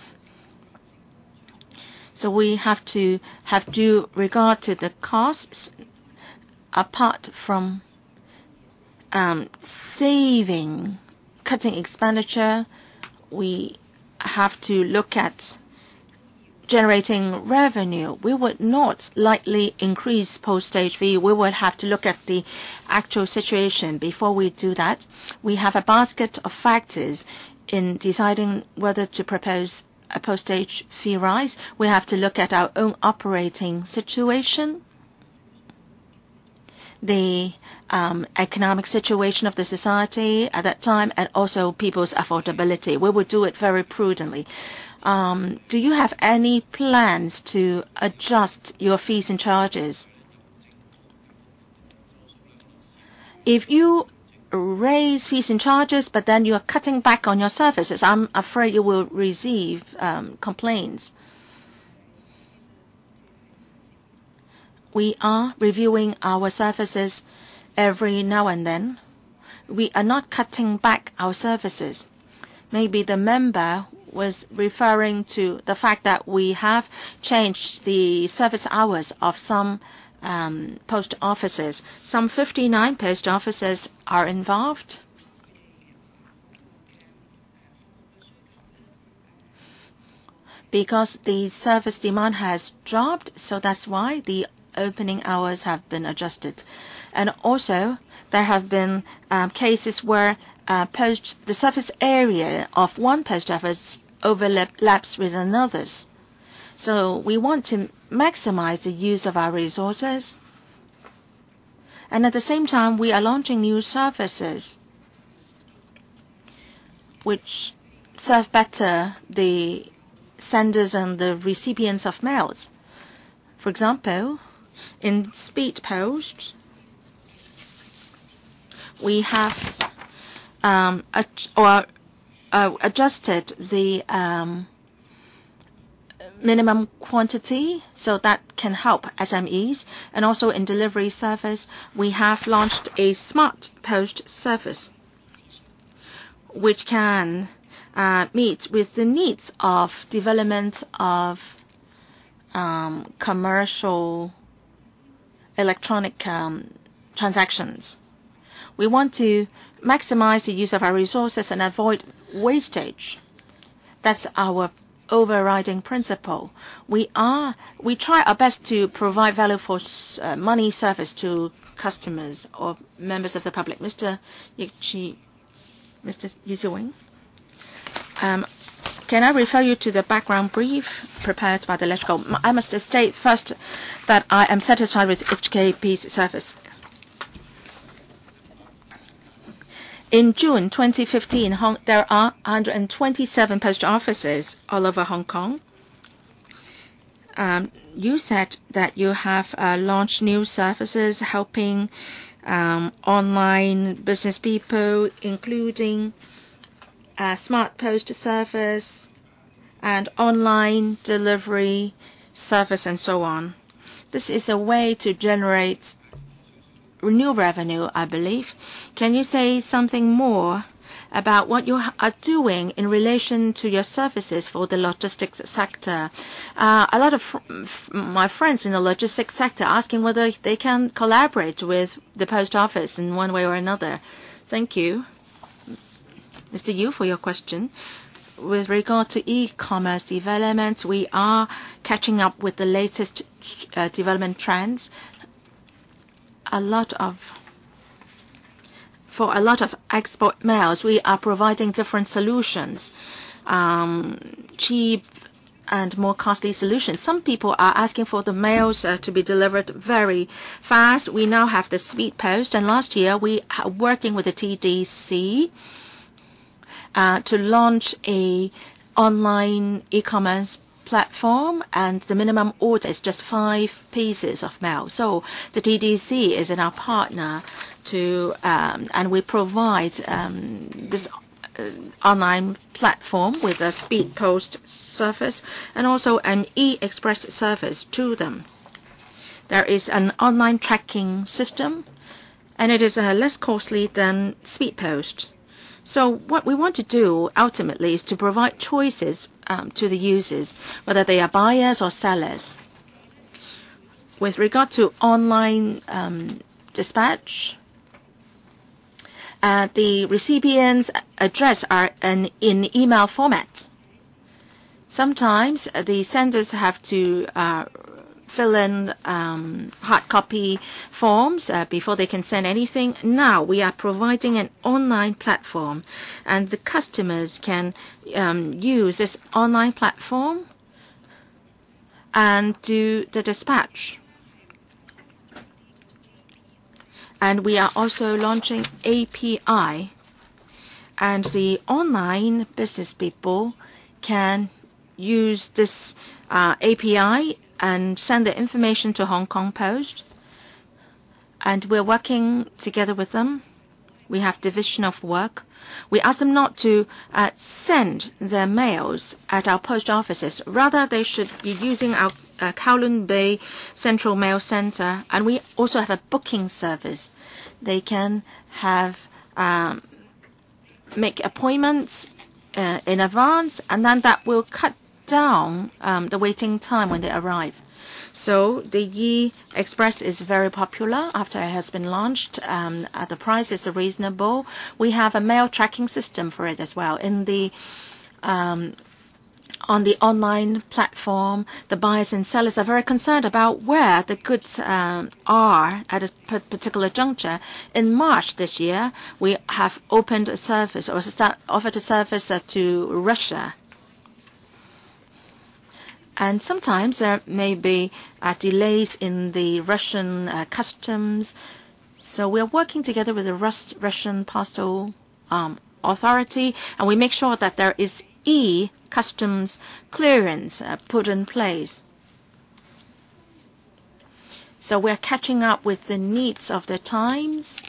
So we have to have due regard to the costs. Apart from um, saving, cutting expenditure, we have to look at generating revenue. We would not lightly increase postage fee. We would have to look at the actual situation before we do that. We have a basket of factors in deciding whether to propose a postage fee rise. We have to look at our own operating situation, the um, economic situation of the society at that time, and also people's affordability. We would do it very prudently. Um, do you have any plans to adjust your fees and charges? If you raise fees and charges, but then you are cutting back on your services, I'm afraid you will receive um, complaints. We are reviewing our services every now and then. We are not cutting back our services. Maybe the member was referring to the fact that we have changed the service hours of some um, post offices. Some fifty-nine post offices are involved. Because the service demand has dropped, so that's why the opening hours have been adjusted. And also, there have been um, cases where uh, post the surface area of one post office overlaps with another's. So we want to maximize the use of our resources. And at the same time, we are launching new services which serve better the senders and the recipients of mails. For example, in Speed Post, we have um, ad or uh, adjusted the um, minimum quantity, so that can help S M Es. And also in delivery service, we have launched a smart post service, which can uh, meet with the needs of development of um, commercial electronic um, transactions. We want to maximize the use of our resources and avoid wastage. That's our overriding principle. We are we try our best to provide value for uh, money service to customers or members of the public. Mister Yikchi, Mister Yuziwing, um, can I refer you to the background brief prepared by the electrical? I must state first that I am satisfied with H K P's service. In June twenty fifteen, Hong, there are one hundred twenty-seven post offices all over Hong Kong. Um, you said that you have uh, launched new services helping um, online business people, including uh, smart post service and online delivery service and so on. This is a way to generate new revenue, I believe. Can you say something more about what you are doing in relation to your services for the logistics sector? Uh, a lot of fr my friends in the logistics sector are asking whether they can collaborate with the post office in one way or another. Thank you, Mister Yu, for your question. with regard to e-commerce developments, we are catching up with the latest uh, development trends. A lot of For a lot of export mails, we are providing different solutions, um, cheap and more costly solutions. Some people are asking for the mails uh, to be delivered very fast. We now have the speed post, and last year we are working with the T D C uh, to launch a online e-commerce platform, and the minimum order is just five pieces of mail. So the T D C is in our partner to, um, and we provide um, this uh, online platform with a speed post service and also an e-express service to them. There is an online tracking system, and it is uh, less costly than speed post. So what we want to do ultimately is to provide choices um, to the users, whether they are buyers or sellers. With regard to online um, dispatch, uh, the recipient's address are an, in email format. Sometimes uh, the senders have to uh, fill in um, hard copy forms uh, before they can send anything. Now we are providing an online platform, and the customers can um, use this online platform and do the dispatch. And we are also launching A P I, and the online business people can use this uh, A P I and send the information to Hong Kong Post. And we're working together with them. We have division of work. We ask them not to uh, send their mails at our post offices. Rather, they should be using our uh, Kowloon Bay Central Mail Center. And we also have a booking service. They can have um, make appointments uh, in advance, and then that will cut down um, the waiting time when they arrive. So the e-express is very popular after it has been launched. Um, uh, the price is reasonable. We have a mail tracking system for it as well. In the um, on the online platform, the buyers and sellers are very concerned about where the goods um, are at a particular juncture. In March this year, we have opened a service or start, offered a service uh, to Russia. And sometimes there may be uh, delays in the Russian uh, customs. So we're working together with the Rus Russian Postal um, Authority, and we make sure that there is e-customs clearance uh, put in place. So we're catching up with the needs of the times.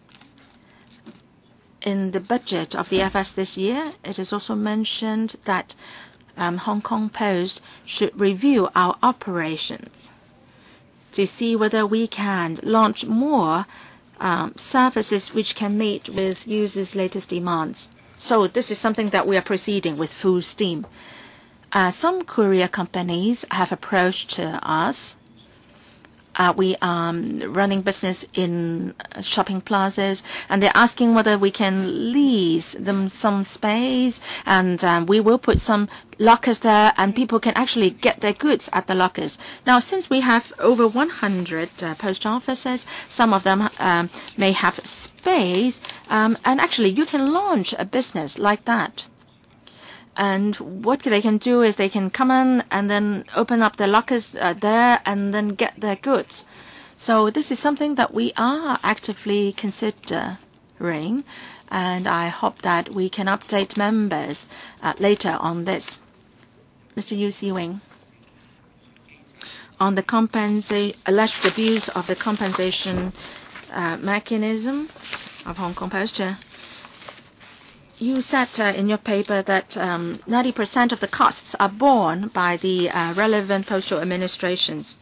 In the budget of the F S this year, it is also mentioned that Um, Hong Kong Post should review our operations to see whether we can launch more um, services which can meet with users' latest demands. So this is something that we are proceeding with full steam. Uh, some courier companies have approached uh, us. Uh, we are um, running business in shopping plazas, and they're asking whether we can lease them some space, and um, we will put some lockers there, and people can actually get their goods at the lockers. Now, since we have over one hundred uh, post offices, some of them um, may have space, um, and actually you can launch a business like that. And what they can do is they can come in and then open up their lockers uh, there and then get their goods. So this is something that we are actively considering, and I hope that we can update members uh, later on this. Mister Yu Si-wing, on the compensa- alleged abuse of the compensation uh, mechanism of Hong Kong Post. You said uh, in your paper that um, ninety percent of the costs are borne by the uh, relevant postal administrations.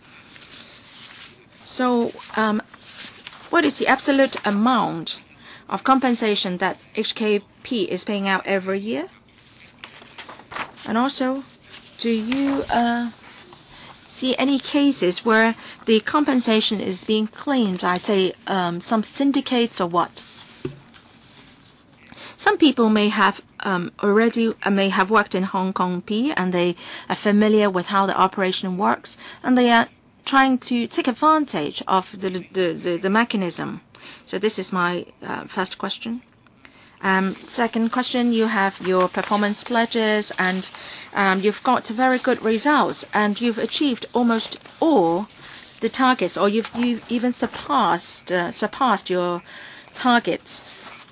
So um, what is the absolute amount of compensation that H K P is paying out every year? And also, do you uh, see any cases where the compensation is being claimed by, say, um, some syndicates or what? Some people may have um, already uh, may have worked in Hong Kong P and they are familiar with how the operation works, and they are trying to take advantage of the the, the, the mechanism. So this is my uh, first question. Um, second question, you have your performance pledges and um, you've got very good results and you've achieved almost all the targets, or you've, you've even surpassed uh, surpassed your targets.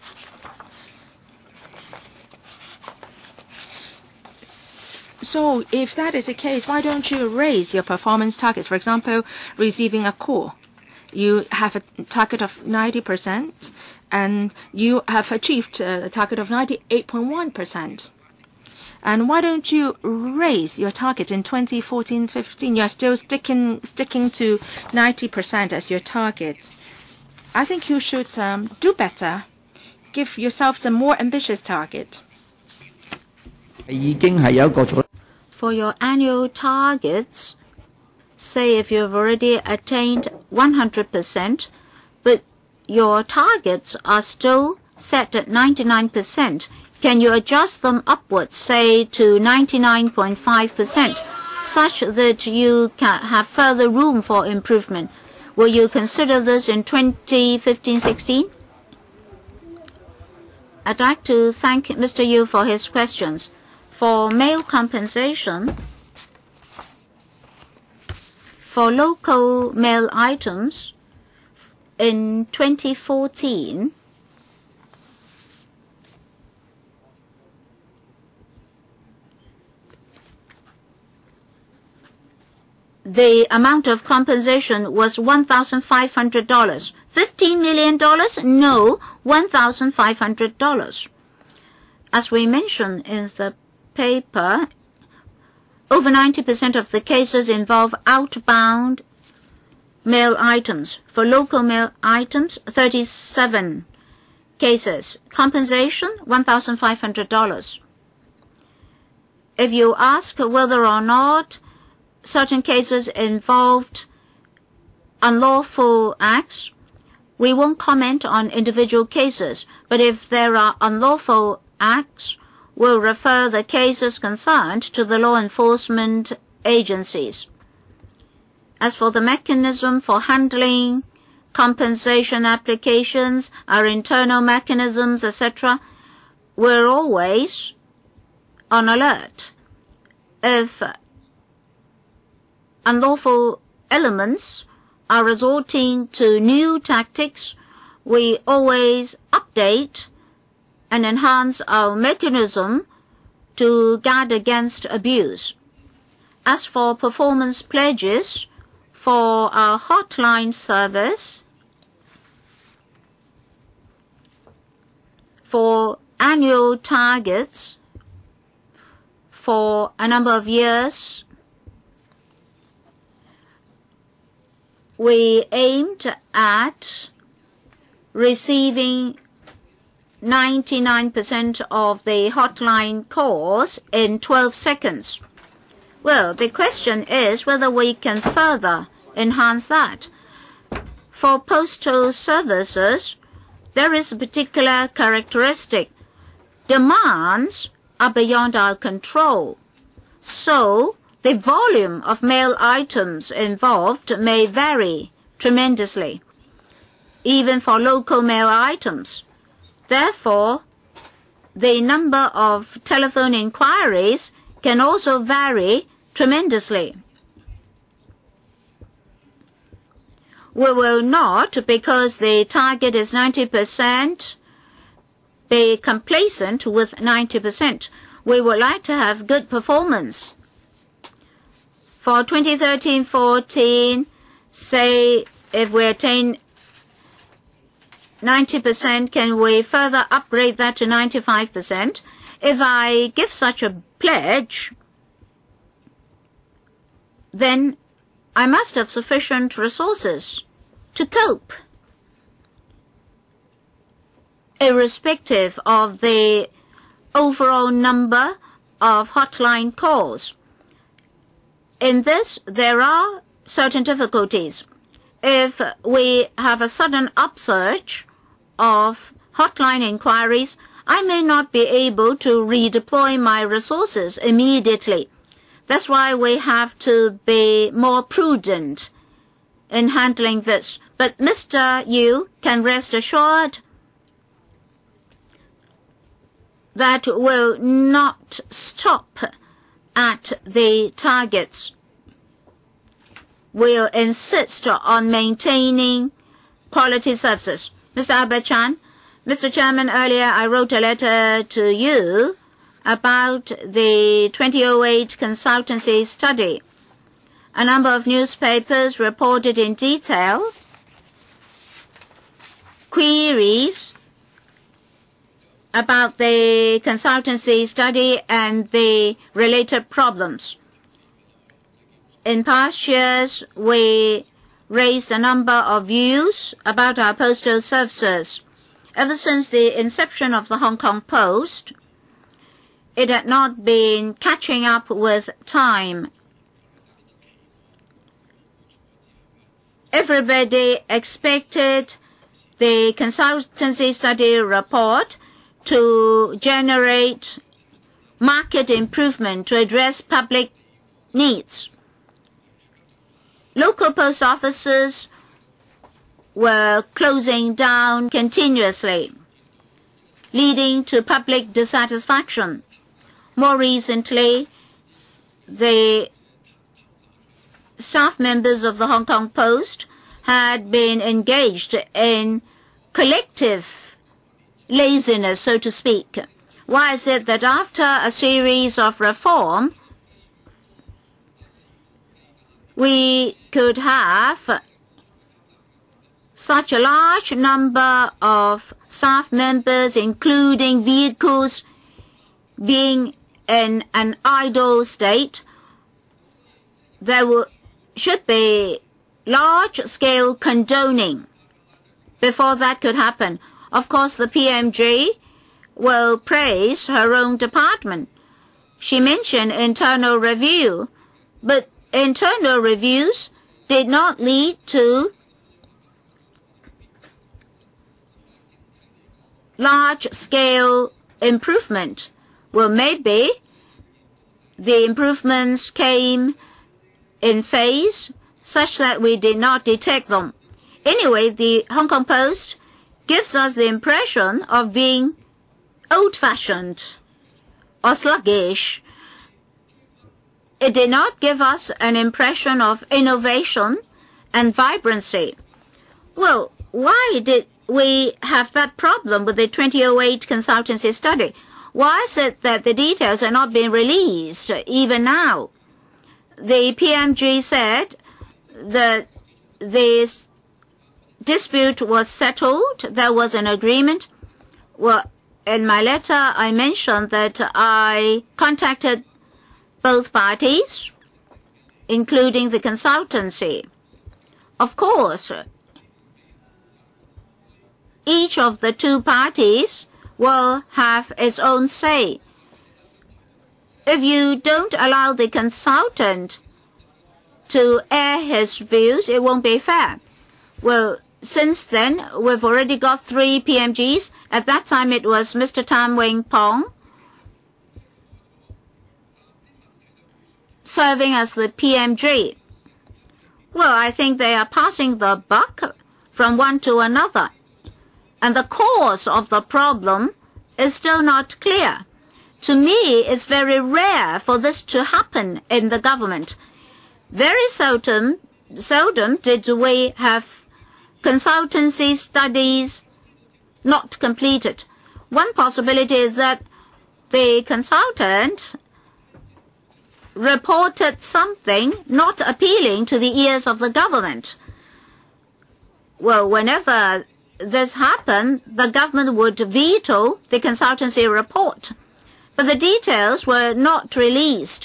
So if that is the case, why don't you raise your performance targets? For example, receiving a call. You have a target of ninety percent and you have achieved a target of ninety-eight point one percent. And why don't you raise your target in twenty fourteen fifteen? You're still sticking sticking to ninety percent as your target. I think you should um, do better. Give yourself some more ambitious target. For your annual targets, say if you've already attained one hundred percent, but your targets are still set at ninety-nine percent, can you adjust them upwards, say to ninety-nine point five percent, such that you can have further room for improvement? Will you consider this in twenty fifteen sixteen? I'd like to thank Mister Yu for his questions. For mail compensation, for local mail items, in twenty fourteen, the amount of compensation was one thousand five hundred dollars. fifteen million dollars? No, one thousand five hundred dollars. As we mentioned in the paper, over ninety percent of the cases involve outbound mail items. For local mail items, thirty-seven cases. Compensation, one thousand five hundred dollars. If you ask whether or not certain cases involved unlawful acts, we won't comment on individual cases, but if there are unlawful acts, we'll refer the cases concerned to the law enforcement agencies. As for the mechanism for handling compensation applications, our internal mechanisms, et cetera, we're always on alert. If unlawful elements are resorting to new tactics, we always update and enhance our mechanism to guard against abuse. As for performance pledges for our hotline service, for annual targets for a number of years, we aimed at receiving ninety-nine percent of the hotline calls in twelve seconds. Well, the question is whether we can further enhance that. For postal services, there is a particular characteristic. Demands are beyond our control. So, the volume of mail items involved may vary tremendously, even for local mail items. Therefore, the number of telephone inquiries can also vary tremendously. We will not, because the target is ninety percent, be complacent with ninety percent. We would like to have good performance. For twenty thirteen fourteen, say if we attain ninety percent, can we further upgrade that to ninety-five percent? If I give such a pledge, then I must have sufficient resources to cope, irrespective of the overall number of hotline calls. In this, there are certain difficulties. If we have a sudden upsurge of hotline inquiries, I may not be able to redeploy my resources immediately. That's why we have to be more prudent in handling this. But Mister Yu can rest assured that will not stop at the targets. We'll insist on maintaining quality services. Mister Albert Chan, Mister Chairman, earlier I wrote a letter to you about the twenty oh eight consultancy study. A number of newspapers reported in detail queries about the consultancy study and the related problems. In past years, we raised a number of views about our postal services. Ever since the inception of the Hong Kong Post, it had not been catching up with time. Everybody expected the consultancy study report to generate market improvement to address public needs. Local post offices were closing down continuously, leading to public dissatisfaction. More recently, the staff members of the Hong Kong Post had been engaged in collective laziness, so to speak. Why is it that after a series of reform, we could have such a large number of staff members, including vehicles, being in an idle state? There will, should be large-scale condoning before that could happen. Of course, the P M G will praise her own department. She mentioned internal review, but internal reviews did not lead to large-scale improvement. Well, maybe the improvements came in phase such that we did not detect them. Anyway, the Hong Kong Post gives us the impression of being old-fashioned or sluggish. It did not give us an impression of innovation and vibrancy. Well, why did we have that problem with the twenty oh eight consultancy study? Why is it that the details are not being released even now? The P M G said that this dispute was settled. There was an agreement. Well, in my letter, I mentioned that I contacted both parties, including the consultancy. Of course, each of the two parties will have its own say. If you don't allow the consultant to air his views, it won't be fair. Well, since then, we've already got three P M Gs. At that time, it was Mister Tam Wing Pong serving as the P M G. Well, I think they are passing the buck from one to another. And the cause of the problem is still not clear. To me, it's very rare for this to happen in the government. Very seldom, seldom did we have consultancy studies not completed. One possibility is that the consultant reported something not appealing to the ears of the government. Well, whenever this happened, the government would veto the consultancy report. But the details were not released.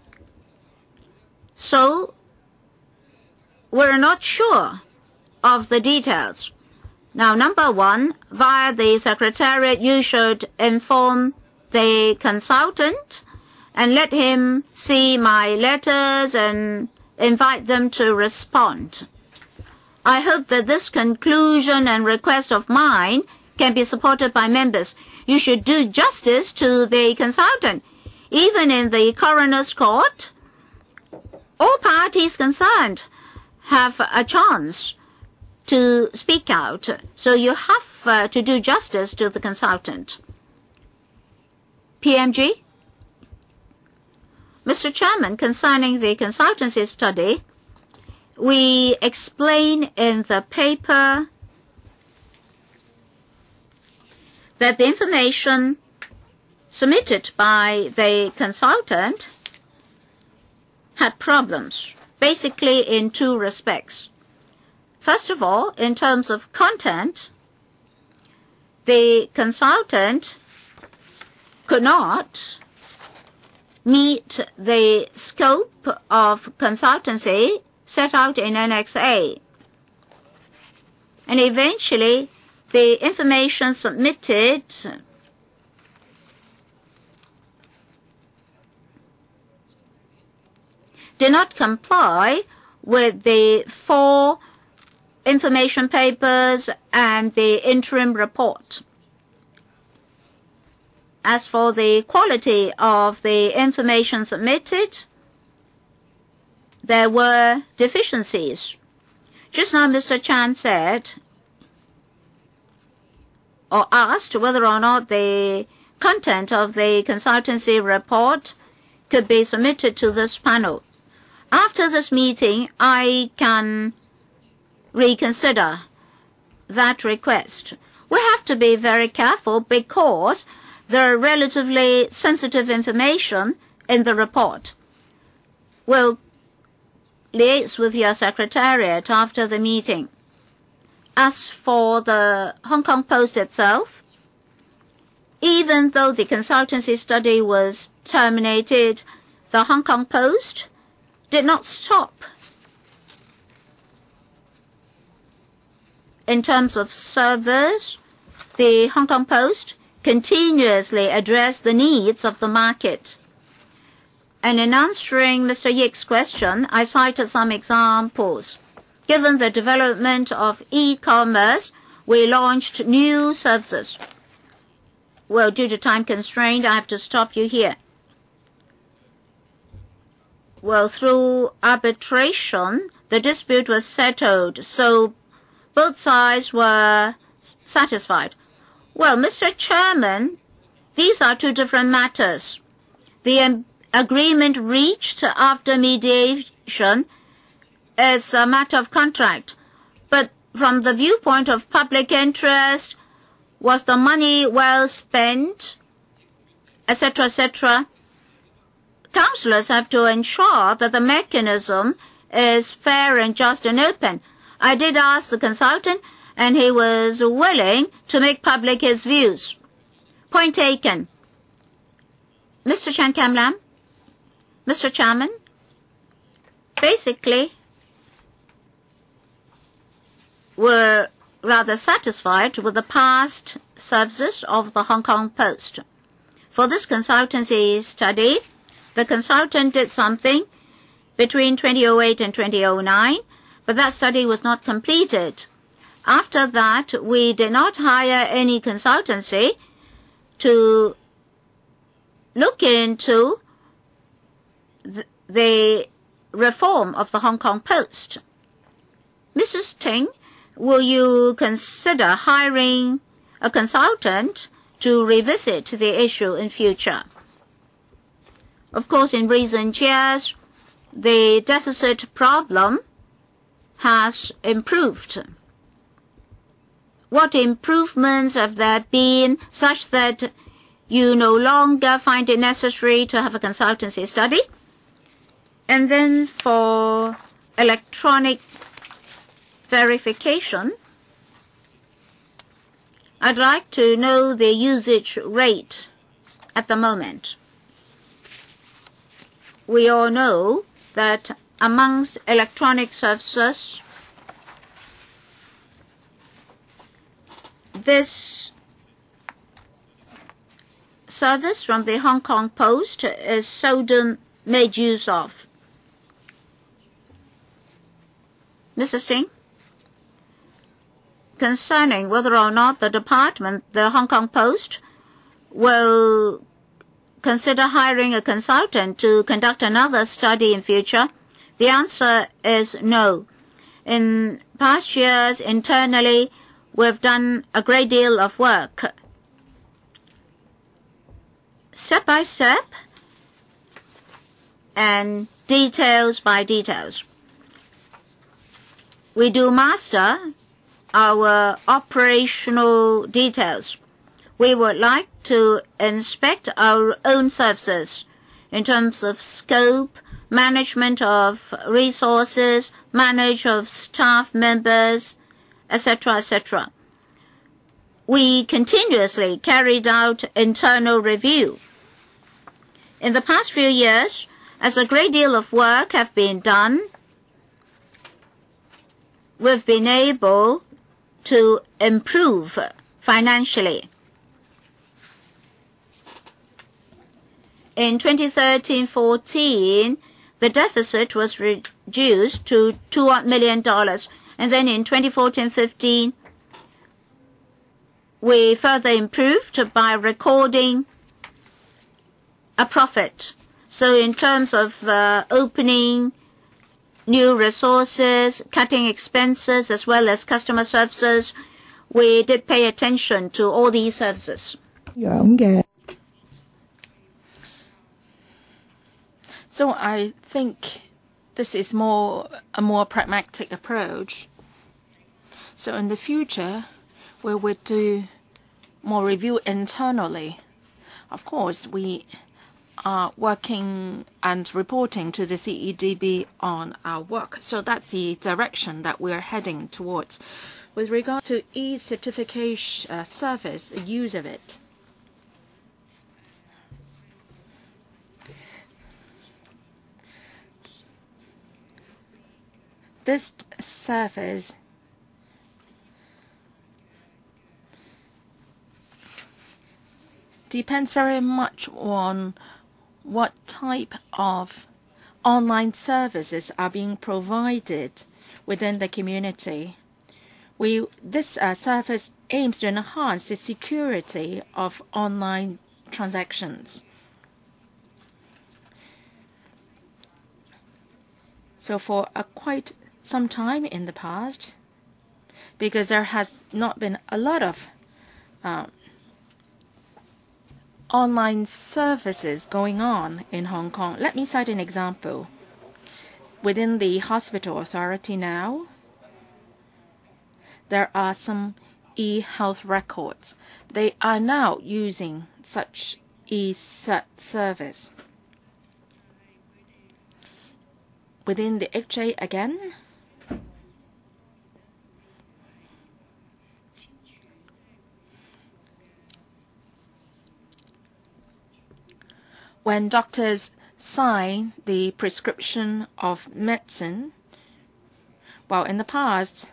So, we're not sure of the details. Now, number one, via the Secretariat, you should inform the consultant and let him see my letters and invite them to respond. I hope that this conclusion and request of mine can be supported by members. you should do justice to the consultant. Even in the coroner's court, all parties concerned have a chance to speak out. So you have uh, to do justice to the consultant. P M G? Mister Chairman, concerning the consultancy study, we explain in the paper that the information submitted by the consultant had problems, basically in two respects. First of all, in terms of content, the consultant could not meet the scope of consultancy set out in Annex A. And eventually, the information submitted did not comply with the four information papers and the interim report. As for the quality of the information submitted, there were deficiencies. Just now, Mister Chan said or asked whether or not the content of the consultancy report could be submitted to this panel. After this meeting, I can reconsider that request. We have to be very careful because there are relatively sensitive information in the report. We'll liaise with your secretariat after the meeting. As for the Hong Kong Post itself, even though the consultancy study was terminated, the Hong Kong Post did not stop. In terms of service, the Hong Kong Post continuously addressed the needs of the market. And in answering Mister Yik's question, I cited some examples. Given the development of e-commerce, we launched new services. Well, due to time constraint, I have to stop you here. Well, through arbitration, the dispute was settled, so both sides were satisfied. Well, Mister Chairman, these are two different matters. The um, agreement reached after mediation is a matter of contract. But from the viewpoint of public interest, was the money well spent, et cetera, et cetera? Councillors have to ensure that the mechanism is fair and just and open. I did ask the consultant, and he was willing to make public his views. Point taken. Mister Chan Kam Lam, Mister Chairman, basically, we're rather satisfied with the past services of the Hong Kong Post. For this consultancy study, the consultant did something between two thousand eight and two thousand nine, but that study was not completed. After that, we did not hire any consultancy to look into the, the reform of the Hong Kong Post. Missus Ting, will you consider hiring a consultant to revisit the issue in future? Of course, in recent years, the deficit problem has improved. What improvements have there been such that you no longer find it necessary to have a consultancy study? And then for electronic verification, I'd like to know the usage rate at the moment. We all know that amongst electronic services, this service from the Hong Kong Post is seldom made use of. Mister Singh, concerning whether or not the department, the Hong Kong Post, will consider hiring a consultant to conduct another study in future? The answer is no. In past years, internally, we've done a great deal of work. Step by step and details by details. We do master our operational details. We would like to inspect our own services in terms of scope, management of resources, manage of staff members, et cetera, et cetera. We continuously carried out internal review. In the past few years, as a great deal of work have been done, we've been able to improve financially. In twenty thirteen fourteen, the deficit was reduced to two million dollars. And then in twenty fourteen fifteen, we further improved by recording a profit. So in terms of uh, opening new resources, cutting expenses, as well as customer services, we did pay attention to all these services. So I think this is more a more pragmatic approach. So in the future, we would do more review internally. Of course, we are working and reporting to the C E D B on our work. So that's the direction that we are heading towards. With regard to e-certification uh, service, the use of it, this service depends very much on what type of online services are being provided within the community. We, this uh, service aims to enhance the security of online transactions. So for a quite some time in the past, because there has not been a lot of uh, online services going on in Hong Kong. Let me cite an example. Within the hospital authority now, there are some e-health records. They are now using such e-cert service. Within the H A again, when doctors sign the prescription of medicine, well, in the past,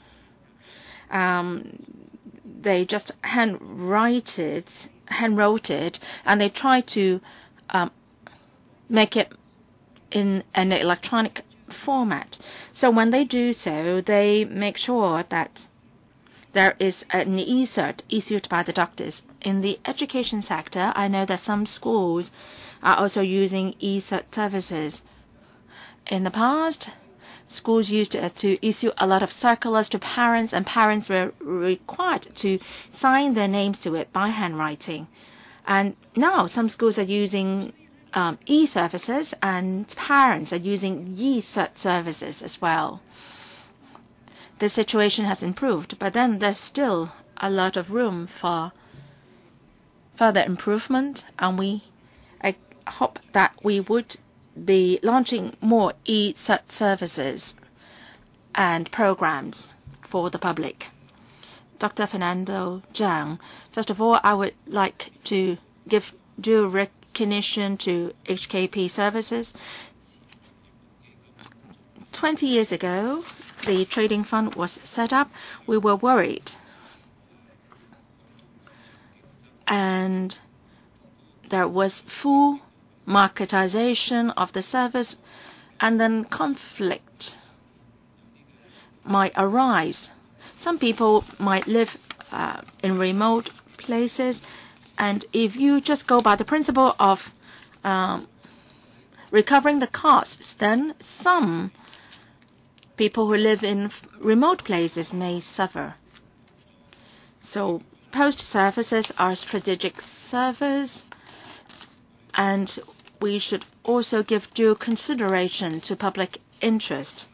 um, they just handwrite it, handwrote it, and they try to um, make it in an electronic format. So when they do so, they make sure that there is an e-cert issued by the doctors. In the education sector, I know that some schools are also using e-cert services. In the past, schools used to issue a lot of circulars to parents, and parents were required to sign their names to it by handwriting. And now some schools are using um, e-services, and parents are using e-cert services as well. The situation has improved, but then there's still a lot of room for further improvement, and we I hope that we would be launching more e-cert services and programs for the public. Doctor Fernando Zhang, first of all, I would like to give due recognition to H K P services. Twenty years ago, the trading fund was set up. We were worried, and there was full marketization of the service, and then conflict might arise. Some people might live uh, in remote places, And if you just go by the principle of um, recovering the costs, then some people who live in remote places may suffer. So post services are strategic service, and we should also give due consideration to public interest.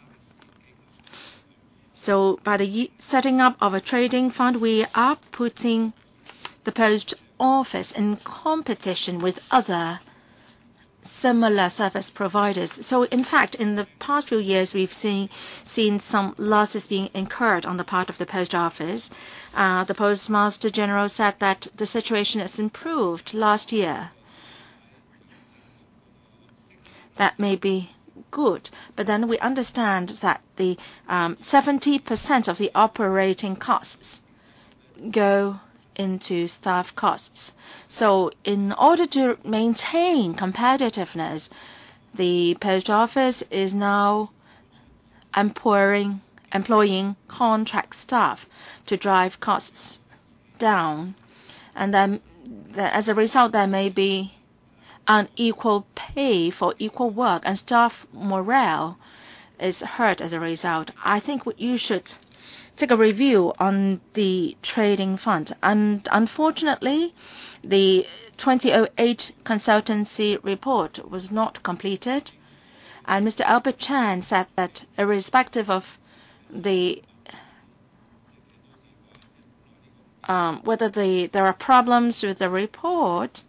So by the setting up of a trading fund, we are putting the post office in competition with other similar service providers. So in fact, in the past few years, we've seen seen some losses being incurred on the part of the post office. Uh, the Postmaster General said that the situation has improved last year. That may be good, but then we understand that the um, seventy percent of the operating costs go into staff costs. So in order to maintain competitiveness, the post office is now employing, employing contract staff to drive costs down. And then as a result, there may be unequal pay for equal work, and staff morale is hurt as a result. I think you should take a review on the trading fund. And unfortunately, the two thousand eight consultancy report was not completed. And Mister Albert Chan said that irrespective of the um, whether the there are problems with the report,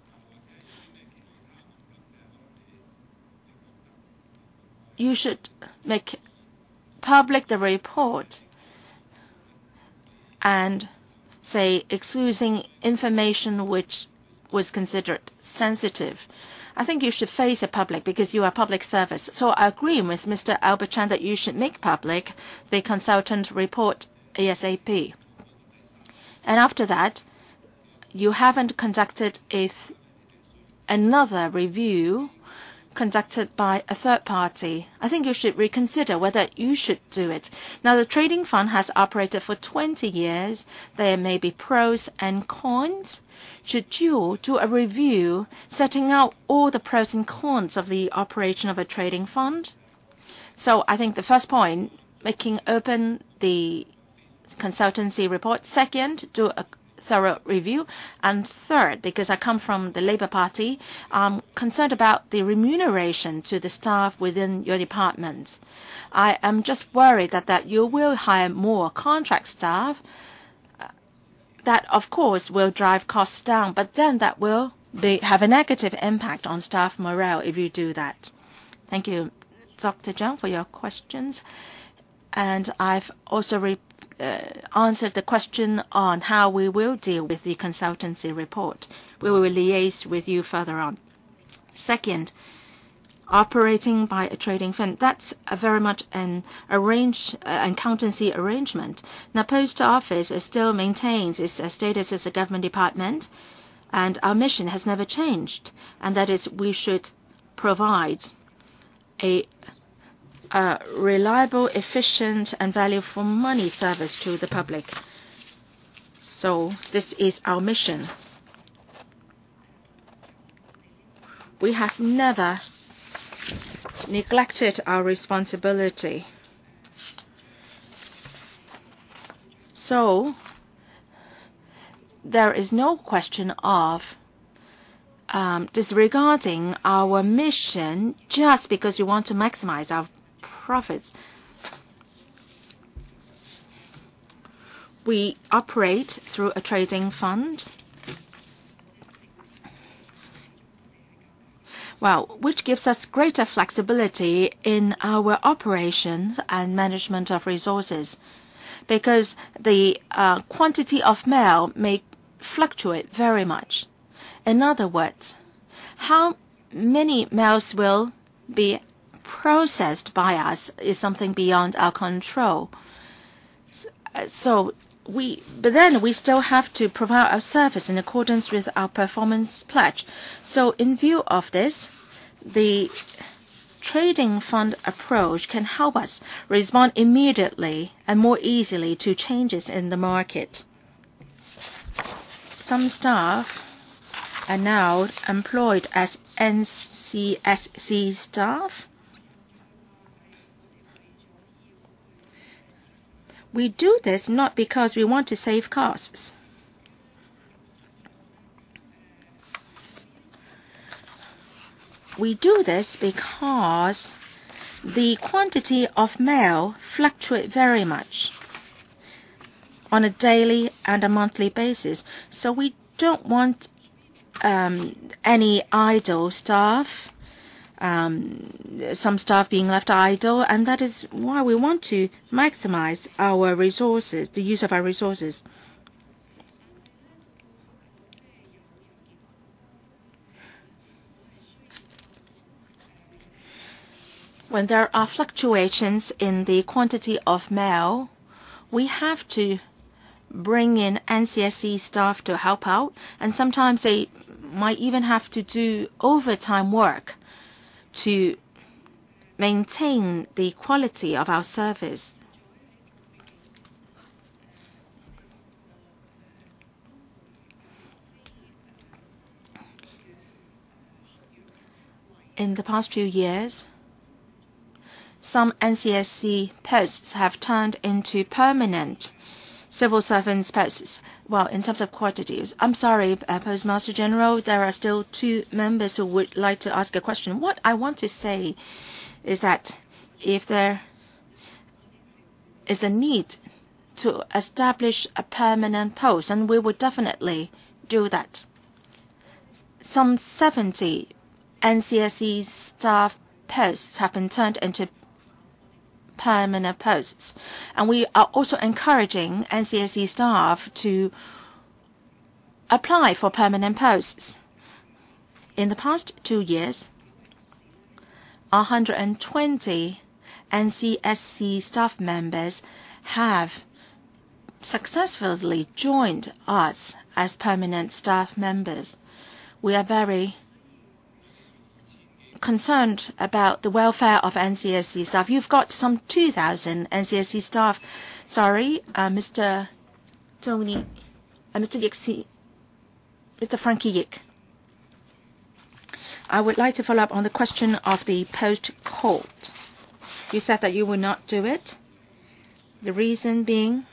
you should make public the report and say excluding information which was considered sensitive. I think you should face it public because you are public service. So I agree with Mister Albert Chan that you should make public the consultant report ASAP. And after that, you haven't conducted a th another review conducted by a third party. I think you should reconsider whether you should do it. Now, the trading fund has operated for twenty years. There may be pros and cons. Should you do a review setting out all the pros and cons of the operation of a trading fund? So I think the first point, making open the consultancy report. Second, do a thorough review. And third, because I come from the Labour Party, I'm concerned about the remuneration to the staff within your department. I am just worried that, that you will hire more contract staff. Uh, that, of course, will drive costs down, but then that will be, have a negative impact on staff morale if you do that. Thank you, Doctor Zhang, for your questions. And I've also re Uh, answered the question on how we will deal with the consultancy report. We will liaise with you further on. Second, operating by a trading fund. That's a very much an arrange, uh, accountancy arrangement. Now, Post Office still maintains its uh, status as a government department, and our mission has never changed, and that is we should provide a Uh, reliable, efficient, and value for money service to the public. So this is our mission. We have never neglected our responsibility. So there is no question of um, disregarding our mission just because we want to maximize our profits. We operate through a trading fund, well, which gives us greater flexibility in our operations and management of resources, because the uh, quantity of mail may fluctuate very much. In other words, how many mails will be processed by us is something beyond our control. So we, but then we still have to provide our service in accordance with our performance pledge. So in view of this, the trading fund approach can help us respond immediately and more easily to changes in the market. Some staff are now employed as N C S C staff. We do this not because we want to save costs. We do this because the quantity of mail fluctuates very much on a daily and a monthly basis. So we don't want um, any idle staff, um, some staff being left idle, and that is why we want to maximize our resources, the use of our resources. When there are fluctuations in the quantity of mail, we have to bring in N C S C staff to help out, and sometimes they might even have to do overtime work to maintain the quality of our service. In the past few years, some N C S C posts have turned into permanent civil servants posts. Well, in terms of quantities, I'm sorry, uh, Postmaster General, there are still two members who would like to ask a question. What I want to say is that if there is a need to establish a permanent post, and we would definitely do that. Some seventy N C S C staff posts have been turned into permanent posts, and we are also encouraging N C S C staff to apply for permanent posts. In the past two years, one hundred twenty N C S C staff members have successfully joined us as permanent staff members. We are very concerned about the welfare of N C S C staff. You've got some two thousand N C S C staff. Sorry, uh, Mister Tony, uh, Mister Yik, Mister Frankie Yik. I would like to follow up on the question of the post code. You said that you will not do it. The reason being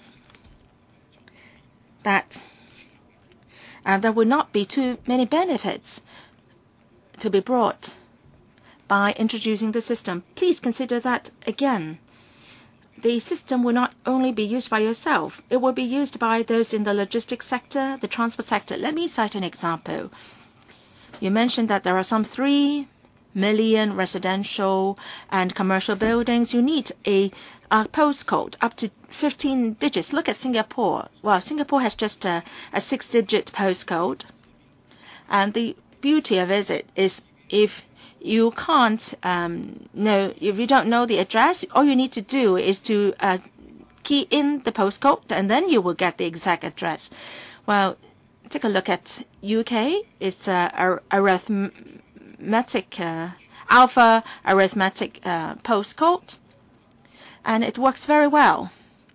that uh, there will not be too many benefits to be brought by introducing the system. Please consider that again. The system will not only be used by yourself, it will be used by those in the logistics sector, the transport sector. Let me cite an example. You mentioned that there are some three million residential and commercial buildings. You need a, a postcode up to fifteen digits. Look at Singapore. Well, Singapore has just a, a six-digit postcode. And the beauty of it is if you can't um, know, if you don't know the address, all you need to do is to uh, key in the postcode, and then you will get the exact address. Well, take a look at U K. It's a, a arithmetic, uh, alpha arithmetic uh, postcode, and it works very well.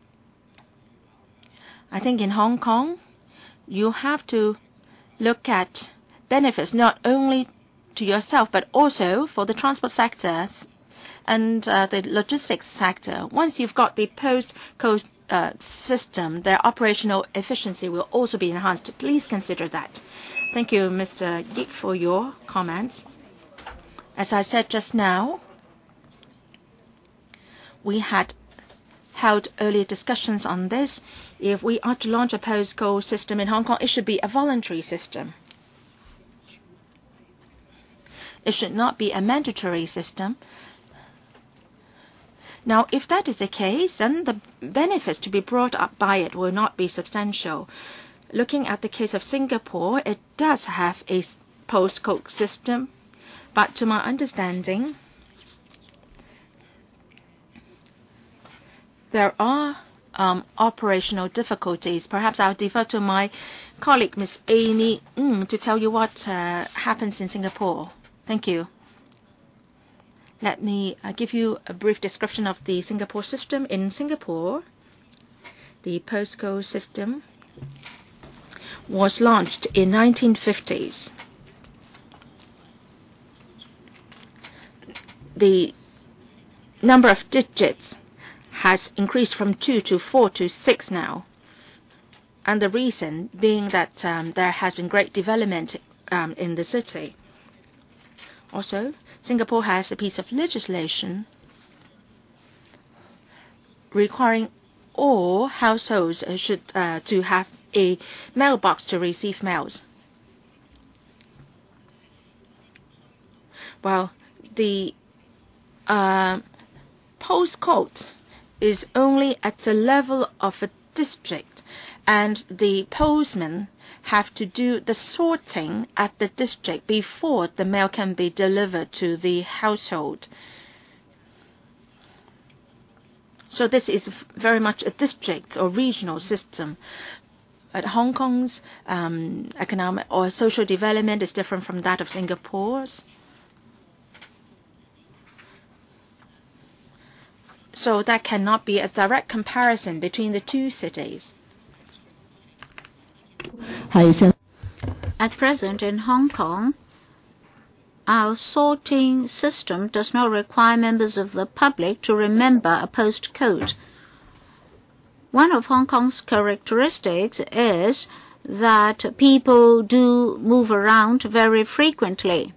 I think in Hong Kong, you have to look at benefits not only to yourself, but also for the transport sector and uh, the logistics sector. Once you've got the post-code uh, system, their operational efficiency will also be enhanced. Please consider that. Thank you, Mister Yik, for your comments. As I said just now, we had held earlier discussions on this. If we are to launch a post-code system in Hong Kong, it should be a voluntary system. It should not be a mandatory system. Now, if that is the case, then the benefits to be brought up by it will not be substantial. Looking at the case of Singapore, it does have a postcode system, but to my understanding, there are um, operational difficulties. Perhaps I'll defer to my colleague, Miss Amy Ng, to tell you what uh, happens in Singapore. Thank you. Let me uh, give you a brief description of the Singapore system. In Singapore, the postcode system was launched in nineteen fifties. the number of digits has increased from two to four to six now. And the reason being that um, there has been great development um, in the city. Also, Singapore has a piece of legislation requiring all households should uh, to have a mailbox to receive mails. Well, the uh, postcode is only at the level of a district, and the postmen have to do the sorting at the district before the mail can be delivered to the household. So this is very much a district or regional system. But Hong Kong's um, economic or social development is different from that of Singapore's. So that cannot be a direct comparison between the two cities. At present in Hong Kong, our sorting system does not require members of the public to remember a postcode. One of Hong Kong's characteristics is that people do move around very frequently.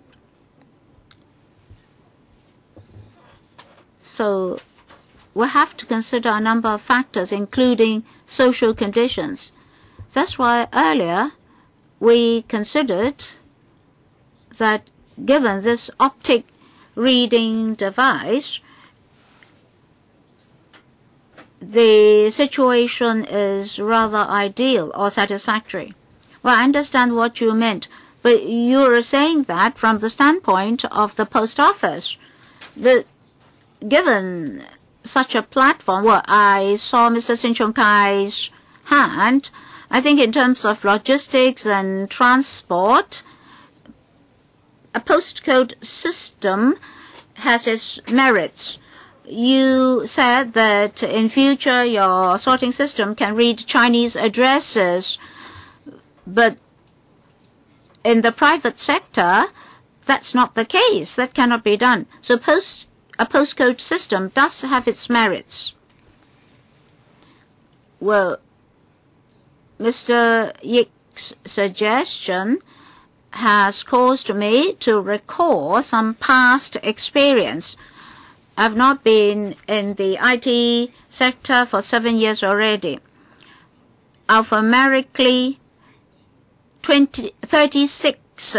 So we have to consider a number of factors, including social conditions. That's why earlier we considered that given this optic reading device, the situation is rather ideal or satisfactory. Well, I understand what you meant, but you were saying that from the standpoint of the post office. But given such a platform, well, I saw Mister Sin Chung Kai's hand. I think in terms of logistics and transport, a postcode system has its merits. You said that in future your sorting system can read Chinese addresses, but in the private sector, that's not the case. That cannot be done. So post, a postcode system does have its merits. Well, Mister Yik's suggestion has caused me to recall some past experience. I've not been in the I T sector for seven years already. Alphanumerically, twenty, thirty-six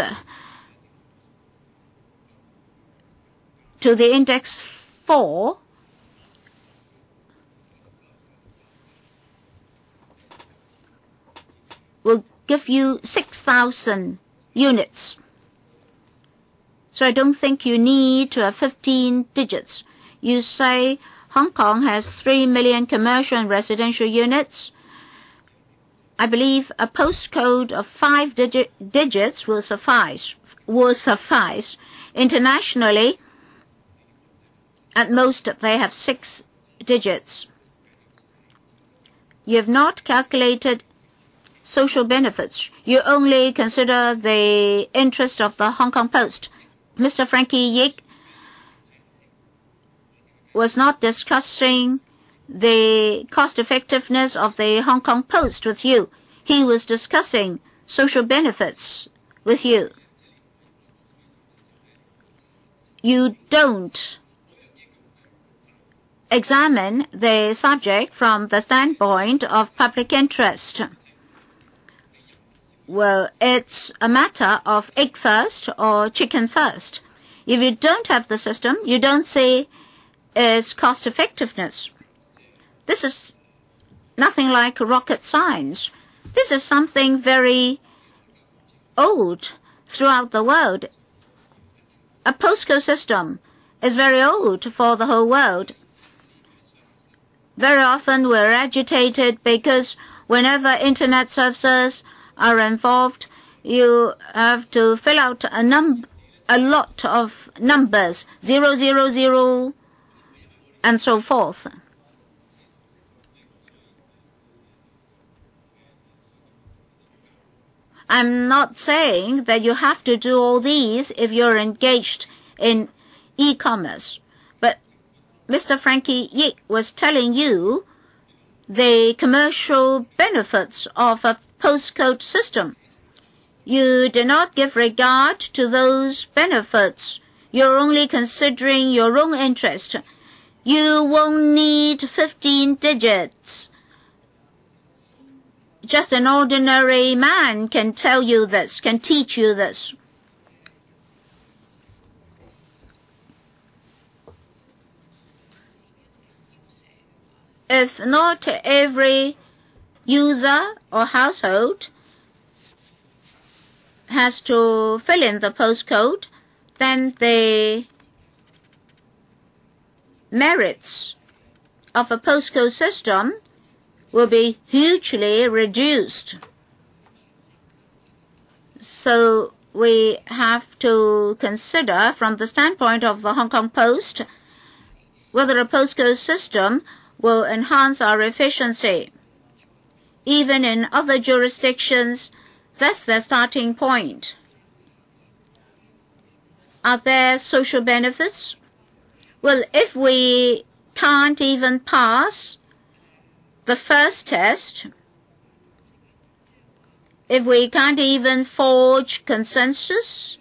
to the index four will give you six thousand units. So I don't think you need to have fifteen digits. You say Hong Kong has three million commercial and residential units. I believe a postcode of five digit, digits will suffice. Will suffice. Internationally, at most they have six digits. You have not calculated social benefits. You only consider the interest of the Hong Kong Post. Mister Frankie Yik was not discussing the cost-effectiveness of the Hong Kong Post with you. He was discussing social benefits with you. You don't examine the subject from the standpoint of public interest. Well, it's a matter of egg first or chicken first. If you don't have the system, you don't see its cost effectiveness. This is nothing like rocket science. This is something very old throughout the world. A postcode system is very old for the whole world. Very often we're agitated because whenever internet services are involved, you have to fill out a num a lot of numbers, zero, zero, zero, and so forth. I'm not saying that you have to do all these if you're engaged in e-commerce. But Mister Frankie Yik was telling you the commercial benefits of a postcode system. You do not give regard to those benefits. You're only considering your own interest. You won't need fifteen digits. Just an ordinary man can tell you this, can teach you this. If not every user or household has to fill in the postcode, then the merits of a postcode system will be hugely reduced. So we have to consider from the standpoint of the Hong Kong Post whether a postcode system will enhance our efficiency. Even in other jurisdictions, that's their starting point. Are there social benefits? Well, if we can't even pass the first test, if we can't even forge consensus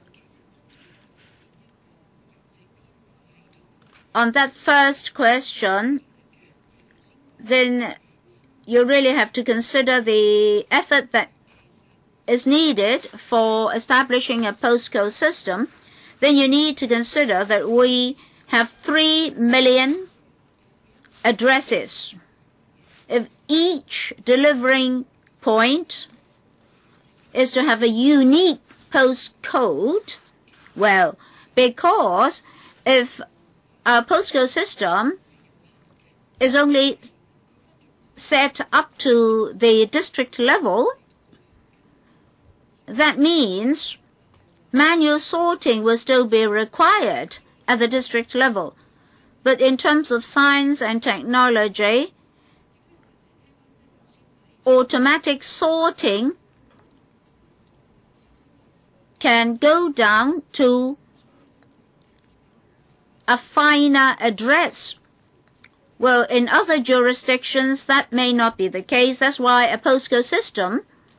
on that first question, then you really have to consider the effort that is needed for establishing a postcode system. Then you need to consider that we have three million addresses. If each delivering point is to have a unique postcode, well, because if our postcode system is only set up to the district level, that means manual sorting will still be required at the district level. But in terms of science and technology, automatic sorting can go down to a finer address. Well, in other jurisdictions, that may not be the case. That's why a postcode system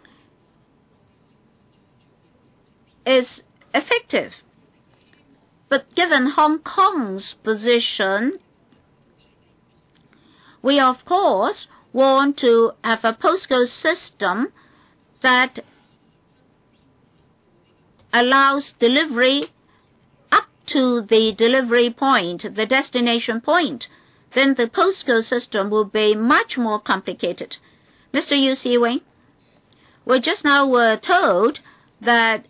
is effective. But given Hong Kong's position, we of course want to have a postcode system that allows delivery up to the delivery point, the destination point. Then the postcode system will be much more complicated. Mister Yu Si-wing, we just now were told that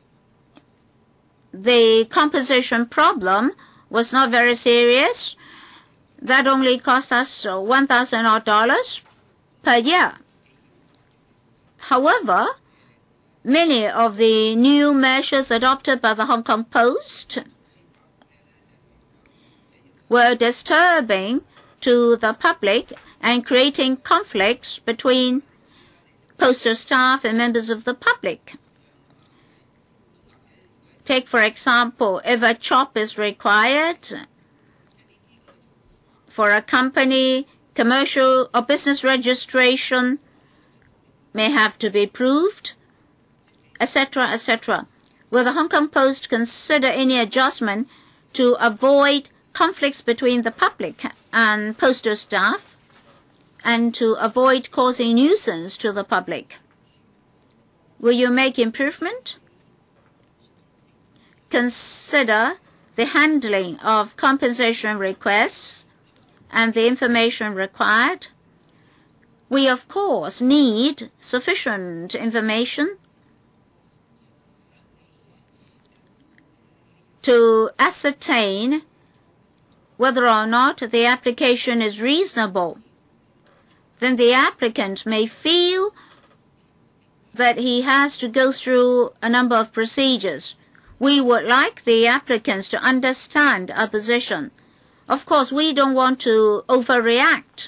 the composition problem was not very serious. That only cost us one thousand odd dollars per year. However, many of the new measures adopted by the Hong Kong Post were disturbing to the public and creating conflicts between postal staff and members of the public. Take, for example, if a chop is required for a company, commercial or business registration may have to be proved, et cetera, et cetera. Will the Hong Kong Post consider any adjustment to avoid conflicts between the public and postal staff and to avoid causing nuisance to the public? Will you make improvement? Consider the handling of compensation requests and the information required. We, of course, need sufficient information to ascertain whether or not the application is reasonable. Then the applicant may feel that he has to go through a number of procedures. We would like the applicants to understand our position. Of course, we don't want to overreact.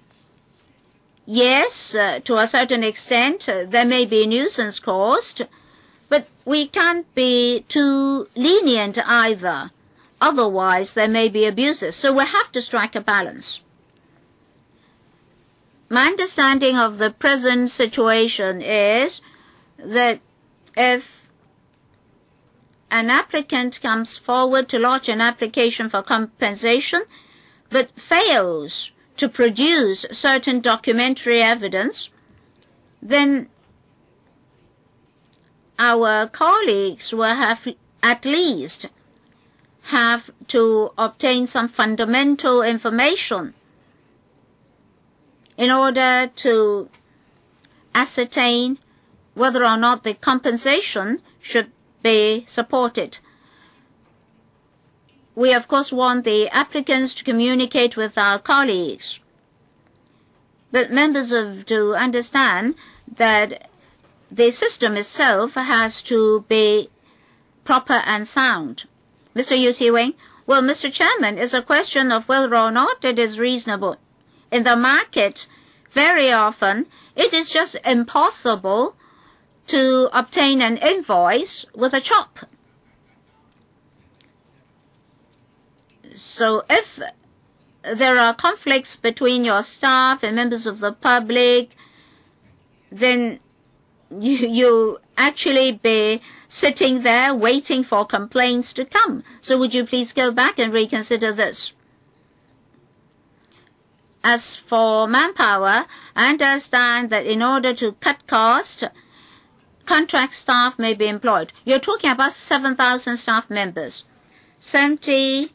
Yes, uh, to a certain extent, uh, there may be nuisance caused, but we can't be too lenient either. Otherwise, there may be abuses. So we have to strike a balance. My understanding of the present situation is that if an applicant comes forward to lodge an application for compensation but fails to produce certain documentary evidence, then our colleagues will have at least have to obtain some fundamental information in order to ascertain whether or not the compensation should be supported. We, of course, want the applicants to communicate with our colleagues. But members have to understand that the system itself has to be proper and sound. Mister Yu Si-wing, well, Mister Chairman, it's a question of whether or not it is reasonable. In the market, very often, it is just impossible to obtain an invoice with a chop. So if there are conflicts between your staff and members of the public, then you, you actually be sitting there waiting for complaints to come. So would you please go back and reconsider this? As for manpower, I understand that in order to cut costs, contract staff may be employed. You're talking about seven thousand staff members, seventy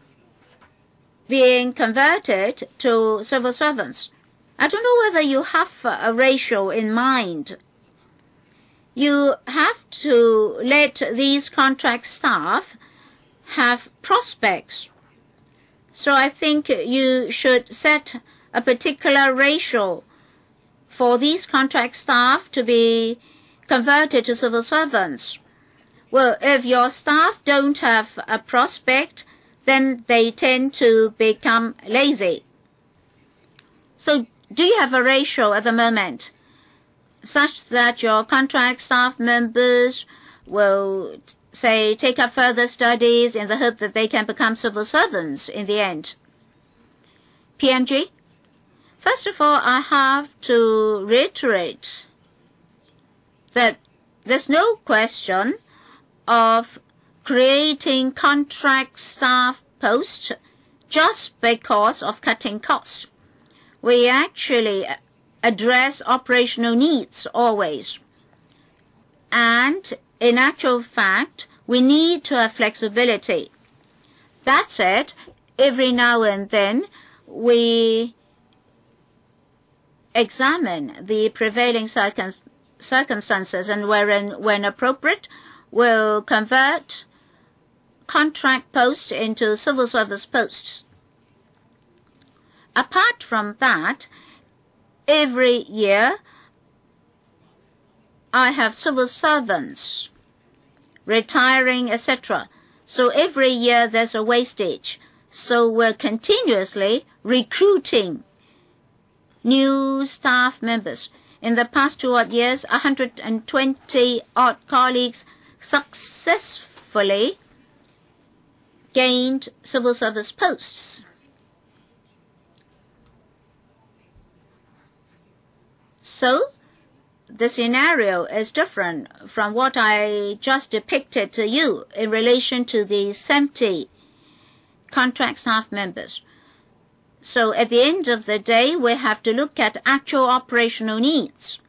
being converted to civil servants. I don't know whether you have a ratio in mind. You have to let these contract staff have prospects. So I think you should set a particular ratio for these contract staff to be converted to civil servants. Well, if your staff don't have a prospect, then they tend to become lazy. So do you have a ratio at the moment such that your contract staff members will, say, take up further studies in the hope that they can become civil servants in the end? P M G? First of all, I have to reiterate that there's no question of creating contract staff posts just because of cutting costs. We actually address operational needs always. And in actual fact, we need to have flexibility. That said, every now and then we examine the prevailing circum circumstances and wherein, when appropriate, we'll convert contract posts into civil service posts. Apart from that, every year I have civil servants retiring, et cetera. So every year there's a wastage. So we're continuously recruiting new staff members. In the past two odd years, one hundred twenty odd colleagues successfully gained civil service posts. So the scenario is different from what I just depicted to you in relation to the seventy contract staff members. So at the end of the day, we have to look at actual operational needs.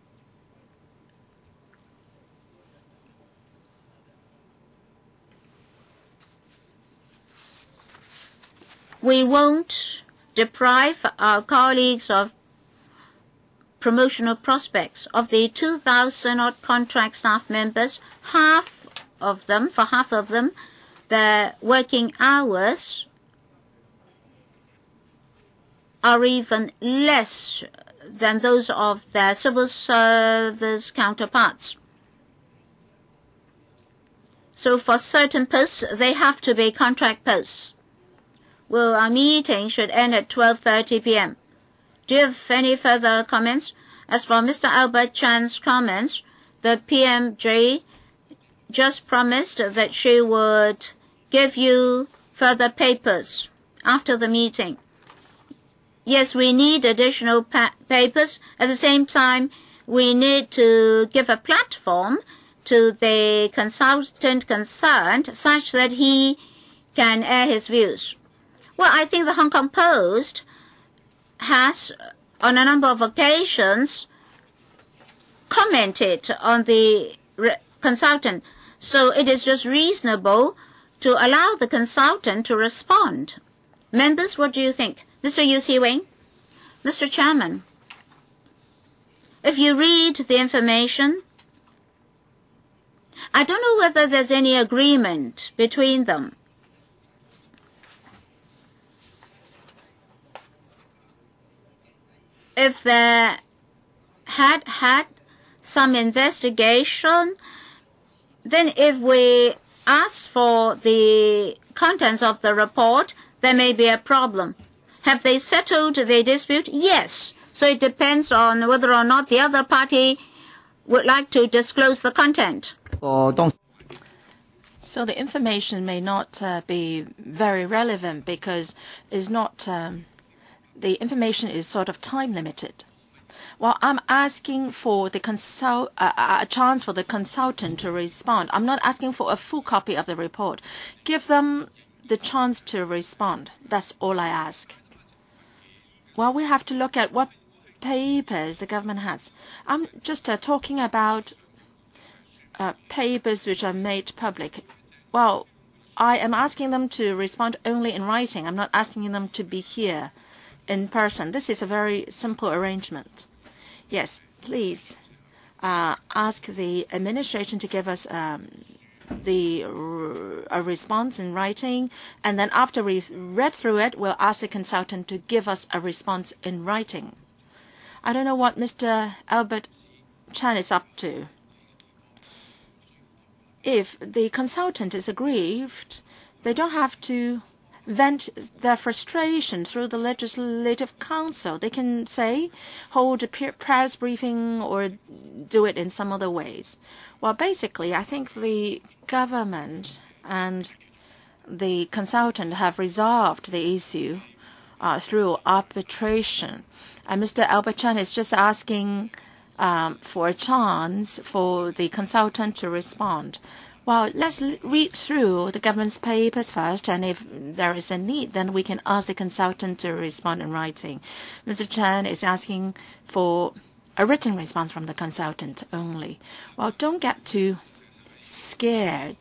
We won't deprive our colleagues of promotional prospects. Of the two thousand odd contract staff members, half of them, for half of them, their working hours are even less than those of their civil service counterparts. So for certain posts, they have to be contract posts. Well, our meeting should end at twelve thirty p m Do you have any further comments? As for Mister Albert Chan's comments, the P M J just promised that she would give you further papers after the meeting. Yes, we need additional pa papers. At the same time, we need to give a platform to the consultant concerned such that he can air his views. Well, I think the Hong Kong Post has, on a number of occasions, commented on the consultant. So it is just reasonable to allow the consultant to respond. Members, what do you think? Mister Yu Si-wing? Mister Chairman, if you read the information, I don't know whether there's any agreement between them. If there had had some investigation, then if we ask for the contents of the report, there may be a problem. Have they settled the dispute? Yes. So it depends on whether or not the other party would like to disclose the content. So the information may not uh, be very relevant because it's not, um, the information is sort of time limited. Well, I'm asking for the consult, uh, a chance for the consultant to respond. I'm not asking for a full copy of the report. Give them the chance to respond. That's all I ask. Well, we have to look at what papers the government has. I'm just uh, talking about uh, papers which are made public. Well, I am asking them to respond only in writing. I'm not asking them to be here in person. This is a very simple arrangement. Yes, please uh, ask the administration to give us um, the a response in writing, and then after we've read through it, we'll ask the consultant to give us a response in writing. I don't know what Mister Albert Chan is up to. If the consultant is aggrieved, they don't have to vent their frustration through the Legislative Council. They can say, hold a press briefing or do it in some other ways. Well, basically, I think the government and the consultant have resolved the issue uh, through arbitration. And Mister Albert Chan is just asking um, for a chance for the consultant to respond. Well, let's read through the government's papers first, and if there is a need, then we can ask the consultant to respond in writing. Mister Chan is asking for a written response from the consultant only. Well, don't get too scared.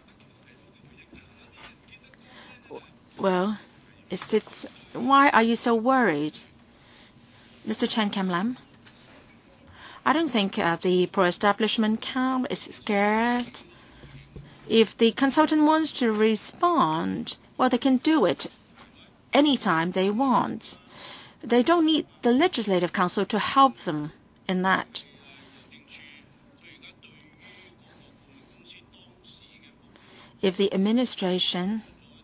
Well, is it, why are you so worried? Mister Chen Kam Lam? I don't think uh, the pro-establishment camp is scared. If the consultant wants to respond, well, they can do it anytime they want. They don't need the Legislative Council to help them in that. If the administration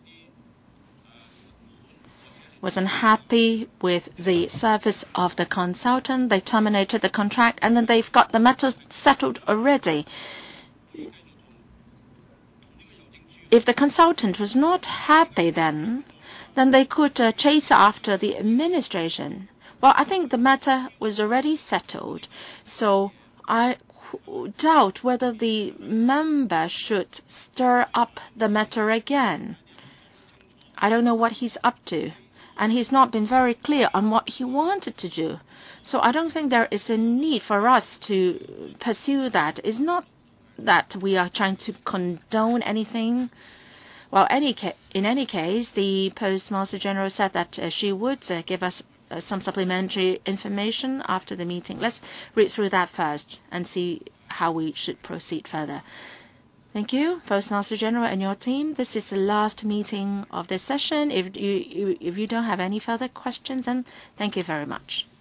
was unhappy with the service of the consultant, they terminated the contract, and then they've got the matter settled already. If the consultant was not happy then, then they could uh, chase after the administration. Well, I think the matter was already settled, so I doubt whether the member should stir up the matter again. I don't know what he's up to, and he's not been very clear on what he wanted to do. So I don't think there is a need for us to pursue that. It's not that we are trying to condone anything. Well, any ca in any case, the Postmaster General said that uh, she would uh, give us uh, some supplementary information after the meeting. Let's read through that first and see how we should proceed further. Thank you, Postmaster General and your team. This is the last meeting of this session. If you, you, if you don't have any further questions, then thank you very much.